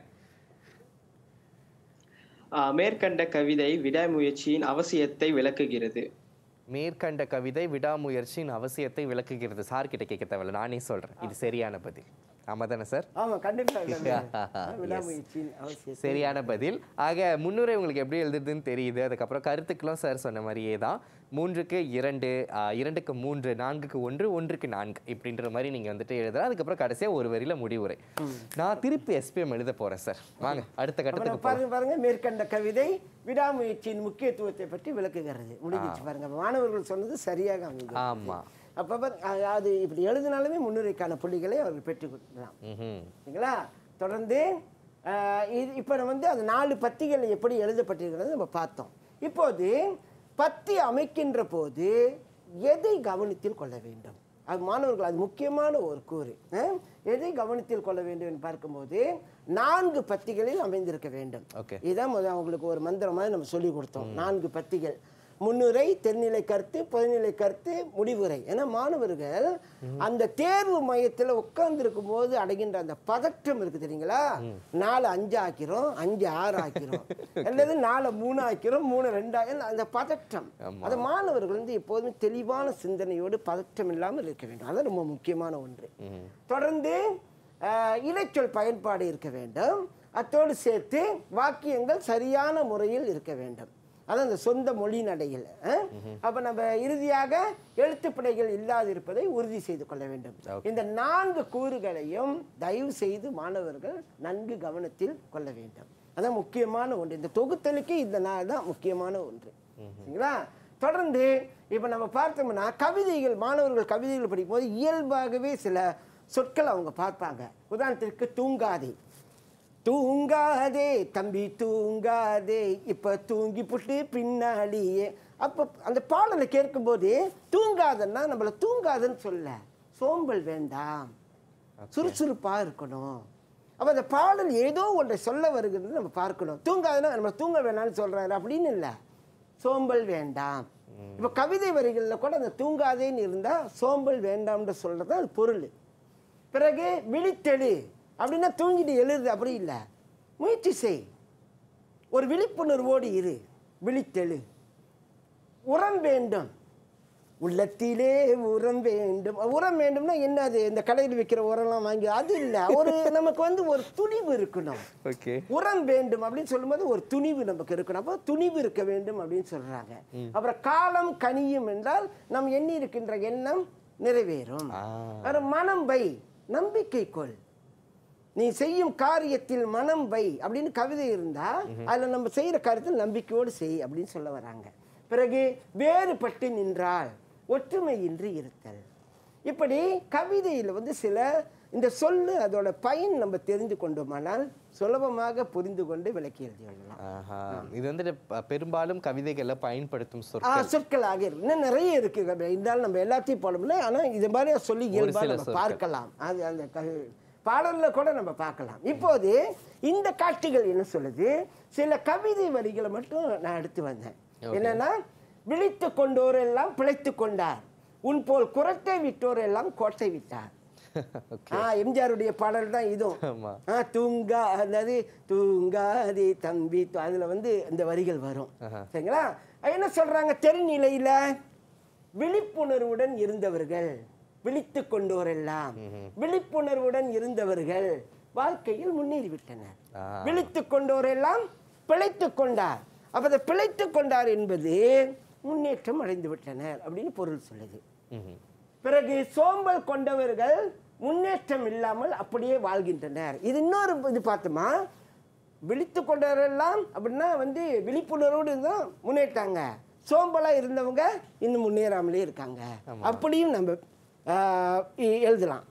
மேற்கண்ட கவிதை விடாமுயற்சியின் அவசியத்தை விளக்குகிறது. மேற்கண்ட கவிதை விடாமுயற்சியின் அவசியத்தை விளக்குகிறது. சார் கிட்ட கேட்க தேவையில்ல, நானே சொல்றேன். இது சரியான பதில். ஆமா தானே சார்? ஆமா, கண்டிப்பா சரியான பதில். ஆக முன்னுரை உங்களுக்கு எப்படி எழுதுறதுன்னு தெரியுது. அதுக்கப்புறம் கருத்துக்களும் சார் சொன்ன மாதிரியே தான். மூன்றுக்கு இரண்டு, இரண்டுக்கு மூன்று, நான்குக்கு ஒன்று, ஒன்றுக்கு நான்கு இப்படின்ற மாதிரி நீங்க வந்துட்டு எழுதலாம். அதுக்கப்புறம் கடைசியா ஒரு வரியில முடிவுரை. நான் திருப்பி எஸ்பிஎம் எழுத போறேன் சார். வாங்க அடுத்த கட்டத்துக்கு பாருங்க. பாருங்க, மேற்கண்ட கவிதை விடாமுயற்சியின் முக்கியத்துவத்தை பற்றி விளக்குகிறது. முடிஞ்சிச்சு பாருங்க. மாணவர்கள் சொன்னது சரியாக அமைந்தது. ஆமா. அப்போ அது இப்படி எழுதினாலுமே முன்னுரைக்கான புள்ளிகளை அவர்கள் பெற்றுக்கொள்ளலாம். சரிங்களா? தொடர்ந்து இப்போ வந்து அந்த நாலு பத்திகள் எப்படி எழுதப்பட்டிருக்கிறது நம்ம பார்த்தோம். இப்போது பத்தி அமைக்கின்ற போது எதை கவனத்தில் கொள்ள வேண்டும்? அது மாணவர்கள் அது முக்கியமான ஒரு கூறு. எதை கவனத்தில் கொள்ள வேண்டும் என்று பார்க்கும்போது நான்கு பத்திகளில் அமைந்திருக்க வேண்டும். இதான் முதல் அவங்களுக்கு ஒரு மந்திரமாக நம்ம சொல்லி கொடுத்தோம். நான்கு பத்திகள்: முன்னுரை, தென்னிலை கருத்து, புறநிலை கருத்து, முடிவுரை. ஏன்னா மாணவர்கள் அந்த தேர்வு மையத்தில் உட்கார்ந்து இருக்கும் போது அடைகின்ற அந்த பதற்றம் இருக்கு தெரியுங்களா? நாலு அஞ்சு ஆக்கிறோம், அஞ்சு ஆறு ஆக்கிறோம், அல்லது நாலு மூணு ஆக்கிறோம், மூணு ரெண்டு ஆகிறோம். அந்த பதற்றம் அந்த மாணவர்கள் வந்து எப்போதுமே தெளிவான சிந்தனையோடு பதற்றம் இல்லாமல் இருக்க வேண்டும். அது ரொம்ப முக்கியமான ஒன்று. தொடர்ந்து இலைச்சொல் பயன்பாடு இருக்க வேண்டும். அத்தோடு சேர்த்து வாக்கியங்கள் சரியான முறையில் இருக்க வேண்டும். அதான் அந்த சொந்த மொழி நடையில். அப்ப நம்ம இறுதியாக எழுத்துப்பிழைகள் இல்லாது இருப்பதை உறுதி செய்து கொள்ள வேண்டும். இந்த நான்கு கூறுகளையும் தயவு செய்து மாணவர்கள் நன்கு கவனத்தில் கொள்ள வேண்டும். அதான் முக்கியமான ஒன்று. இந்த தொகுத்தலுக்கு இந்த நாள் தான் முக்கியமான ஒன்று. சரிங்களா? தொடர்ந்து இப்ப நம்ம பார்த்தோம்னா கவிதைகள், மாணவர்கள் கவிதைகள் படிக்கும்போது இயல்பாகவே சில சொற்கள் அவங்க பார்ப்பாங்க. உதாரணத்திற்கு தூங்காதே, தூங்காதே தம்பி தூங்காதே, இப்ப தூங்கி புட்டு பின்னாடியே. அப்ப அந்த பாடலை கேட்கும்போது தூங்காதன்னா நம்மள தூங்காதுன்னு சொல்ல, சோம்பல் வேண்டாம், சுறுசுறுப்பா இருக்கணும். அப்போ அந்த பாடல் ஏதோ ஒன்றை சொல்ல வருகிறது நம்ம பார்க்கணும். தூங்காதுன்னா நம்ம தூங்க வேணாம்னு சொல்கிறாரு அப்படின்னு இல்லை, சோம்பல் வேண்டாம். இப்போ கவிதை வரிகளில் கூட அந்த தூங்காதேன்னு இருந்தால் சோம்பல் வேண்டாம்னு சொல்கிறது தான் அது பொருள். பிறகு விழித்தெழு அப்படின்னா தூங்கிட்டு எழுது அப்படி இல்லை, முயற்சி செய், ஒரு விழிப்புணர்வோடு இரு, விழித்தெழு. உரம் வேண்டும், உள்ளத்திலே உரம் வேண்டும். உரம் வேண்டும்னா என்னது, இந்த கடையில் விற்கிற உரம்லாம் வாங்கி அது இல்லை, ஒரு நமக்கு வந்து ஒரு துணிவு இருக்கணும். ஓகே, உரம் வேண்டும் அப்படின்னு சொல்லும்போது ஒரு துணிவு நமக்கு இருக்கணும். அப்போ துணிவு இருக்க வேண்டும் அப்படின்னு சொல்றாங்க. அப்புறம் காலம் கனியும் என்றால் நம் எண்ணி இருக்கின்ற எண்ணம் நிறைவேறும். மனம் வை, நம்பிக்கை கொள், நீ செய்யும் காரியத்தில் மனம் வை அப்படின்னு கவிதை இருந்தா அதுல நம்ம செய்யற காரியத்தில் நம்பிக்கையோடு செய் அப்படின்னு சொல்ல வராங்க. பிறகு வேறுபட்டு நின்றால் ஒற்றுமையின்றி இருத்தல். இப்படி கவிதையில் வந்து சில இந்த சொல்லு அதோட பயன் நம்ம தெரிந்து கொண்டோமானால் சுலபமாக புரிந்து கொண்டு விளக்கி எழுதிடலாம். இது வந்து பெரும்பாலும் கவிதைகளை பயன்படுத்தும் சொற்கள் சொற்களாக இருக்கு. இன்னும் நிறைய இருக்கு, இருந்தாலும் நம்ம எல்லாத்தையும் போட முடியல. ஆனால் இது மாதிரி சொல்லி இயல்பாக நம்ம பார்க்கலாம், அது அந்த பாடலில் கூட நம்ம பார்க்கலாம். இப்போது இந்த காட்சிகள் என்ன சொல்லுது, சில கவிதை வரிகளை மட்டும் நான் எடுத்து வந்தேன். என்னன்னா, விழித்து கொண்டோர் எல்லாம் பிழைத்து கொண்டார், உன் போல் குரட்டை விட்டோர் எல்லாம் கோட்டை விட்டார். எம்ஜிஆருடைய பாடல் தான் இதுவும். தூங்கா அதாவது தூங்காதே தம்பி, அதுல வந்து இந்த வரிகள் வரும். சரிங்களா? என்ன சொல்றாங்க, தெருநிலையில விழிப்புணர்வுடன் இருந்தவர்கள், விழித்து கொண்டோர் எல்லாம் விழிப்புணர்வுடன் இருந்தவர்கள் வாழ்க்கையில் முன்னேறிவிட்டனர். விழித்து கொண்டோர் எல்லாம் பிழைத்து கொண்டார். அப்ப அதை பிழைத்து கொண்டார் என்பது முன்னேற்றம் அடைந்து விட்டனர் அப்படின்னு பொருள் சொல்லுது. பிறகு சோம்பல் கொண்டவர்கள் முன்னேற்றம் இல்லாமல் அப்படியே வாழ்கின்றனர். இது இன்னொரு இது பார்த்தோமா, விழித்து கொண்டவரெல்லாம் அப்படின்னா வந்து விழிப்புணர்வோடு தான் முன்னேற்றாங்க, சோம்பலா இருந்தவங்க இன்னும் முன்னேறாமலே இருக்காங்க அப்படியும் நம்ம எழுதலாம்.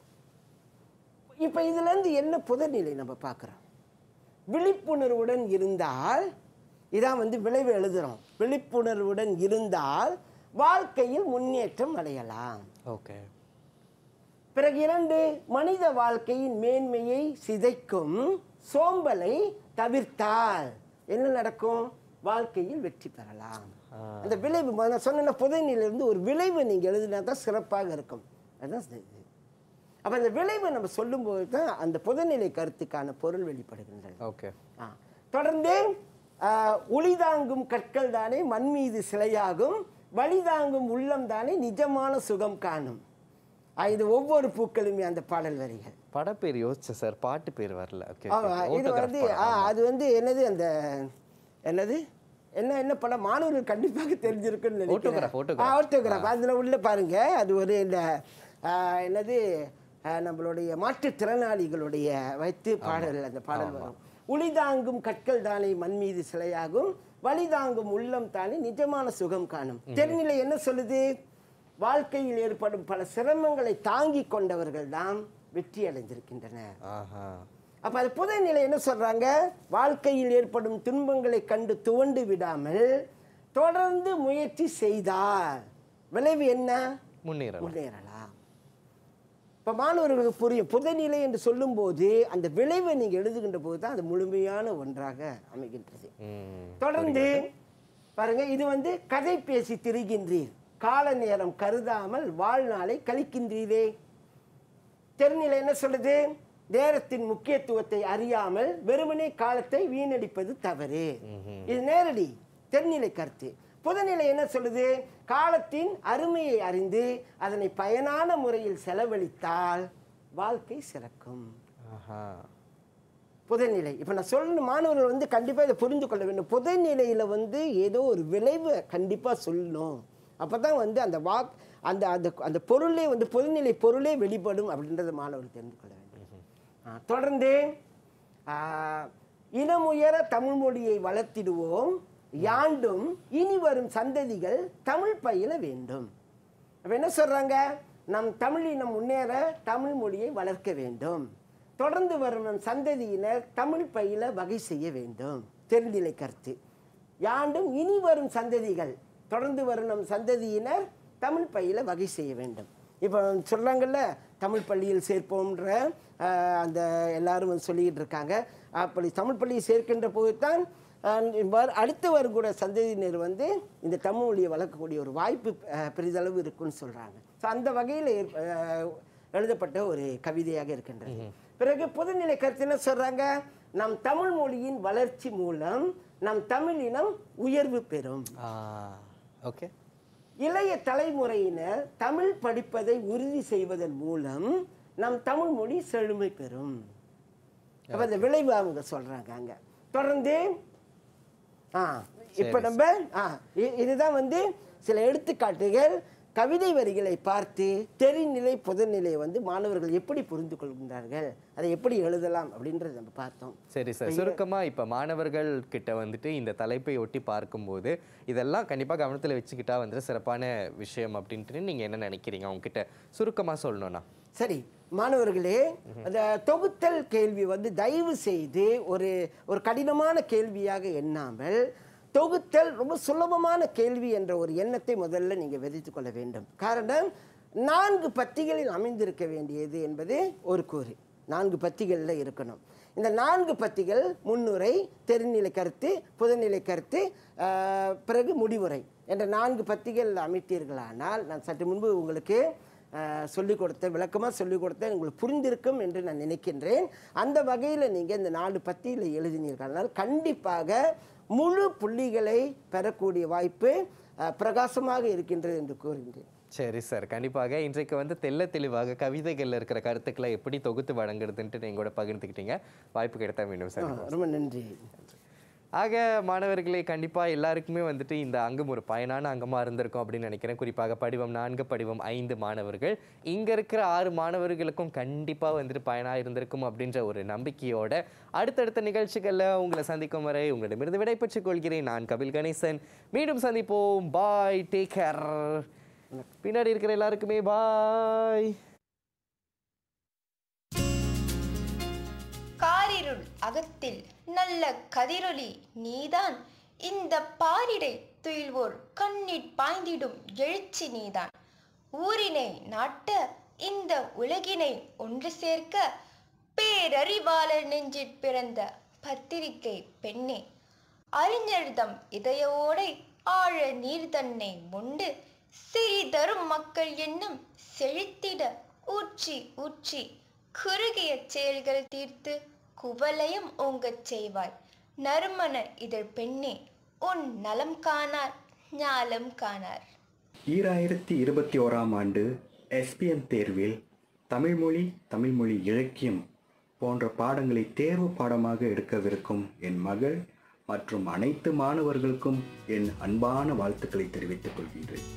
இப்ப இதுல இருந்து என்ன புதர்நிலை நம்ம பார்க்கிறோம், விழிப்புணர்வுடன் இருந்தால் இதான் வந்து விளைவு எழுதுறோம். விழிப்புணர்வுடன் இருந்தால் வாழ்க்கையில் முன்னேற்றம் அடையலாம். ஓகே. பிறகு இரண்டு, மனித வாழ்க்கையின் மேன்மையை சிதைக்கும் சோம்பலை தவிர்த்தால் என்ன நடக்கும், வாழ்க்கையில் வெற்றி பெறலாம். அந்த விளைவு நான் சொன்ன புதைநிலையிலிருந்து ஒரு விளைவு நீங்க எழுதினா தான் சிறப்பாக இருக்கும். அதுதான். அப்ப அந்த விளைவை நம்ம சொல்லும்போது தான் அந்த புதைநிலை கருத்துக்கான பொருள் வெளிப்படுகின்றது. ஓகே. தொடர்ந்து ஒளிதாங்கும் கற்கள் தானே மண் மீது சிலையாகும், வழிதாங்கும் உள்ளம் தானே நிஜமான சுகம் காணும். இது ஒவ்வொரு பூக்களுமே அந்த பாடல் வரிகள். படப்பேர் யோசிச்ச சார், பாட்டு பேர் வரல. இது வந்து அது வந்து என்னது, அந்த என்னது என்ன என்ன படம் மாணவர்கள் கண்டிப்பாக தெரிஞ்சிருக்குன்னு நினைக்கிறேன். ஆட்டோகிராஃப் அதுல உள்ள பாருங்க, அது ஒரு இந்த என்னது நம்மளுடைய மாற்றுத்திறனாளிகளுடைய வைத்து பாடல், அந்த பாடல் வரும். ஒளிதாங்கும் கற்கள் தானே மண் மீது சிலையாகும், வழிதாங்கும் உள்ளம் தானே நிஜமான சுகம் காணும். தெருநிலை என்ன சொல்லுது, வாழ்க்கையில் ஏற்படும் பல சிரமங்களை தாங்கி கொண்டவர்கள் தான் வெற்றி அடைந்திருக்கின்றனர். அப்ப அது புதைநிலை என்ன சொல்றாங்க, வாழ்க்கையில் ஏற்படும் துன்பங்களை கண்டு துவண்டு விடாமல் தொடர்ந்து முயற்சி செய்தால் விளைவு என்ன, முன்னேறலாம். இப்ப மாணவர்களுக்கு புரியும், புதைநிலை என்று சொல்லும் போது அந்த விளைவை நீங்க எழுதுகின்ற போது தான் அது முழுமையான ஒன்றாக அமைகின்றது. தொடர்ந்து பாருங்க, இது வந்து கதை பேசி திரிகின்றீர், கால நேரம் கருதாமல் வாழ்நாளை கழிக்கின்றீரே. தெருநிலை என்ன சொல்லுது, நேரத்தின் முக்கியத்துவத்தை அறியாமல் வெறுமனே காலத்தை வீணடிப்பது தவறு. இது நேரடி தெருநிலை கருத்து. புதநிலை என்ன சொல்லுது, காலத்தின் அருமையை அறிந்து அதனை பயனான முறையில் செலவழித்தால் வாழ்க்கை சிறக்கும். புதைநிலை இப்ப நான் சொல்லணும், மாணவர்கள் வந்து கண்டிப்பா இதை புரிந்து கொள்ள வேண்டும். புதைநிலையில வந்து ஏதோ ஒரு விளைவு கண்டிப்பா சொல்லணும், அப்பதான் வந்து அந்த வாக் அந்த அந்த அந்த பொருளே வந்து புதைநிலை பொருளே வெளிப்படும் அப்படின்றத மாணவர்கள் தெரிந்து கொள்ள வேண்டும். தொடர்ந்து இனமுயர தமிழ் மொழியை வளர்த்திடுவோம், யாண்டும் இனி வரும் சந்ததிகள் தமிழ் பயில வேண்டும். அப்ப என்ன சொல்றாங்க, நம் தமிழினம் முன்னேற தமிழ் மொழியை வளர்க்க வேண்டும், தொடர்ந்து வரும் நம் சந்ததியினர் தமிழ் பயில வகை செய்ய வேண்டும். தெருநிலை கருத்து. யாண்டும் இனி வரும் சந்ததிகள், தொடர்ந்து வரும் நம் சந்ததியினர் தமிழ் பயில வகை செய்ய வேண்டும். இப்போ சொல்கிறாங்கல்ல தமிழ் பள்ளியில் சேர்ப்போம்ன்ற அந்த எல்லாரும் வந்து சொல்லிக்கிட்டு இருக்காங்க. அப்படி தமிழ் பள்ளியை சேர்க்கின்ற போது தான் அடுத்து வரக்கூடிய சந்ததியினர் வந்து இந்த தமிழ் மொழியை வளர்க்கக்கூடிய ஒரு வாய்ப்பு பெரிதளவு இருக்குன்னு சொல்கிறாங்க. ஸோ அந்த வகையில் எழுதப்பட்ட ஒரு கவிதையாக இருக்கின்றது. பிறகு பொதுநிலை கருத்து என்ன சொல்கிறாங்க? நம் தமிழ் மொழியின் வளர்ச்சி மூலம் நம் தமிழினம் உயர்வு பெறும். ஓகே. இளைய தலைமுறையினர் தமிழ் படிப்பதை உறுதி செய்வதன் மூலம் நம் தமிழ் மொழி செழுமை பெறும். அப்போ இந்த விளைவு அவங்க சொல்கிறாங்க. அங்கே தொடர்ந்து ஆ இப்போ நம்ம ஆ இதுதான் வந்து சில எடுத்துக்காட்டுகள். கவிதை வரிகளை பார்த்து தெரிநிலை பொதுநிலை வந்து மாணவர்கள் எப்படி புரிந்து கொள்கின்றார்கள், அதை எப்படி எழுதலாம் அப்படின்றத நம்ம பார்த்தோம். சரி சார், சுருக்கமாக இப்போ மாணவர்கள் கிட்ட வந்துட்டு இந்த தலைப்பை ஒட்டி பார்க்கும்போது இதெல்லாம் கண்டிப்பாக கவனத்தில் வச்சுக்கிட்டா வந்துட்டு சிறப்பான விஷயம் அப்படின்ட்டு நீங்கள் என்ன நினைக்கிறீங்க? அவங்ககிட்ட சுருக்கமாக சொல்லணும்னா. சரி மாணவர்களே, அந்த தொகுத்தல் கேள்வி வந்து தயவு செய்து ஒரு ஒரு கடினமான கேள்வியாக எண்ணாமல் தொகுத்தல் ரொம்ப சுலபமான கேள்வி என்ற ஒரு எண்ணத்தை முதல்ல நீங்கள் விதைத்து கொள்ள வேண்டும். காரணம், நான்கு பத்திகளில் அமைந்திருக்க வேண்டியது என்பது ஒரு கூறு. நான்கு பத்திகளில் இருக்கணும். இந்த நான்கு பத்திகள் முன்னுரை, தெரிநிலை கருத்து, புதுநிலை கருத்து, பிறகு முடிவுரை என்ற நான்கு பத்திகள் அமைத்தீர்களானால், நான் சற்று முன்பு உங்களுக்கு சொல்லிக் கொடுத்த விளக்கமாக சொல்லிக் கொடுத்த உங்களுக்கு புரிந்திருக்கும் என்று நான் நினைக்கின்றேன். அந்த வகையில் நீங்கள் இந்த நாலு பத்தியில் எழுதினீர்களானால் கண்டிப்பாக முழு புள்ளிகளை பெறக்கூடிய வாய்ப்பு பிரகாசமாக இருக்கின்றது என்று கூறுகின்றேன். சரி சார், கண்டிப்பாக இன்றைக்கு வந்து தெல்ல தெளிவாக கவிதைகளில் இருக்கிற கருத்துக்களை எப்படி தொகுத்து வழங்குறதுன்ட்டு நீங்கள் கூட பகிர்ந்துக்கிட்டீங்க. வாய்ப்பு கிடைத்தா வேண்டும் சார். ரொம்ப நன்றி. ஆக மாணவர்களே, கண்டிப்பாக எல்லாருக்குமே வந்துட்டு இந்த அங்கம் ஒரு பயனான அங்கமாக இருந்திருக்கும் அப்படின்னு நினைக்கிறேன். குறிப்பாக படிவம் நான்கு படிவம் ஐந்து மாணவர்கள், இங்கே இருக்கிற ஆறு மாணவர்களுக்கும் கண்டிப்பாக வந்துட்டு பயனாக இருந்திருக்கும் அப்படின்ற ஒரு நம்பிக்கையோட அடுத்தடுத்த நிகழ்ச்சிகளில் உங்களை சந்திக்கும் வரை உங்களிடமிருந்து விடைபெற்றுக் கொள்கிறேன். நான் கபில் கணேசன். மீண்டும் சந்திப்போம். Bye, take care. பின்னாடி இருக்கிற எல்லாருக்குமே பாய். காரிருள் அகத்தில் நல்ல கதிரொளி நீதான், இந்த பாரிடை துயில்வோர் கண்ணிற் பாய்ந்திடும் எழுச்சி நீதான். ஊரினை நாட்ட இந்த உலகினை ஒன்று சேர்க்க பேரறிவாளர் நெஞ்சிற் பிறந்த பத்திரிகை பெண்ணே. அறிஞர்தம் இதயோடை ஆழ நீர் தன்னை மொண்டு சிறிதரும் மக்கள் எண்ணம் செழித்திட ஊற்றி ஊற்றி குறுகிய செயல்கள் தீர்த்து குவலயம் ஓங்கச் செய்வாய். நறுமண இதழ் பெண்ணே, உன் நலம் காணார் ஞாலம் காணார். ஈராயிரத்தி இருபத்தி ஓராம் ஆண்டு எஸ்பிஎம் தேர்வில் தமிழ்மொழி தமிழ்மொழி இலக்கியம் போன்ற பாடங்களை தேர்வு பாடமாக எடுக்கவிருக்கும் என் மகள் மற்றும் அனைத்து மாணவர்களுக்கும் என் அன்பான வாழ்த்துக்களை தெரிவித்துக் கொள்கின்றேன்.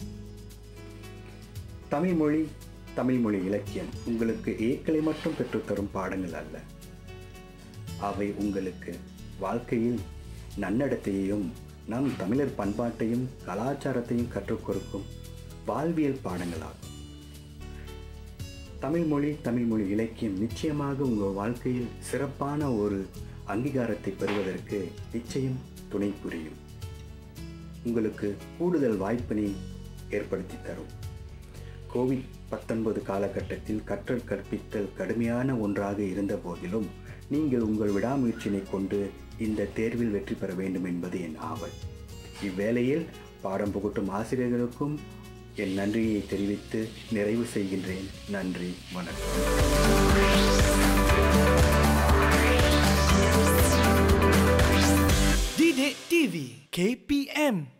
தமிழ்மொழி தமிழ்மொழி இலக்கியம் உங்களுக்கு ஏக்களை மட்டும் பெற்றுத்தரும் பாடங்கள் அல்ல, அவை உங்களுக்கு வாழ்க்கையில் நன்னடத்தையையும் நம் தமிழர் பண்பாட்டையும் கலாச்சாரத்தையும் கற்றுக் கொடுக்கும் வாழ்வியல் பாடங்களாகும். தமிழ்மொழி தமிழ்மொழி இலக்கியம் நிச்சயமாக உங்கள் வாழ்க்கையில் சிறப்பான ஒரு அங்கீகாரத்தை பெறுவதற்கு நிச்சயம் துணை புரியும். உங்களுக்கு கூடுதல் வாய்ப்பினை ஏற்படுத்தி தரும். கோவிட் பத்தொன்பது காலகட்டத்தில் கற்றல் கற்பித்தல் கடுமையான ஒன்றாக இருந்த போதிலும் நீங்கள் உங்கள் விடாமுயற்சியினை கொண்டு இந்த தேர்வில் வெற்றி பெற வேண்டும் என்பது என் ஆவல். இவ்வேளையில் பாடம் புகட்டும் ஆசிரியர்களுக்கும் என் நன்றியை தெரிவித்து நிறைவு செய்கின்றேன். நன்றி, வணக்கம். DidikTV K P M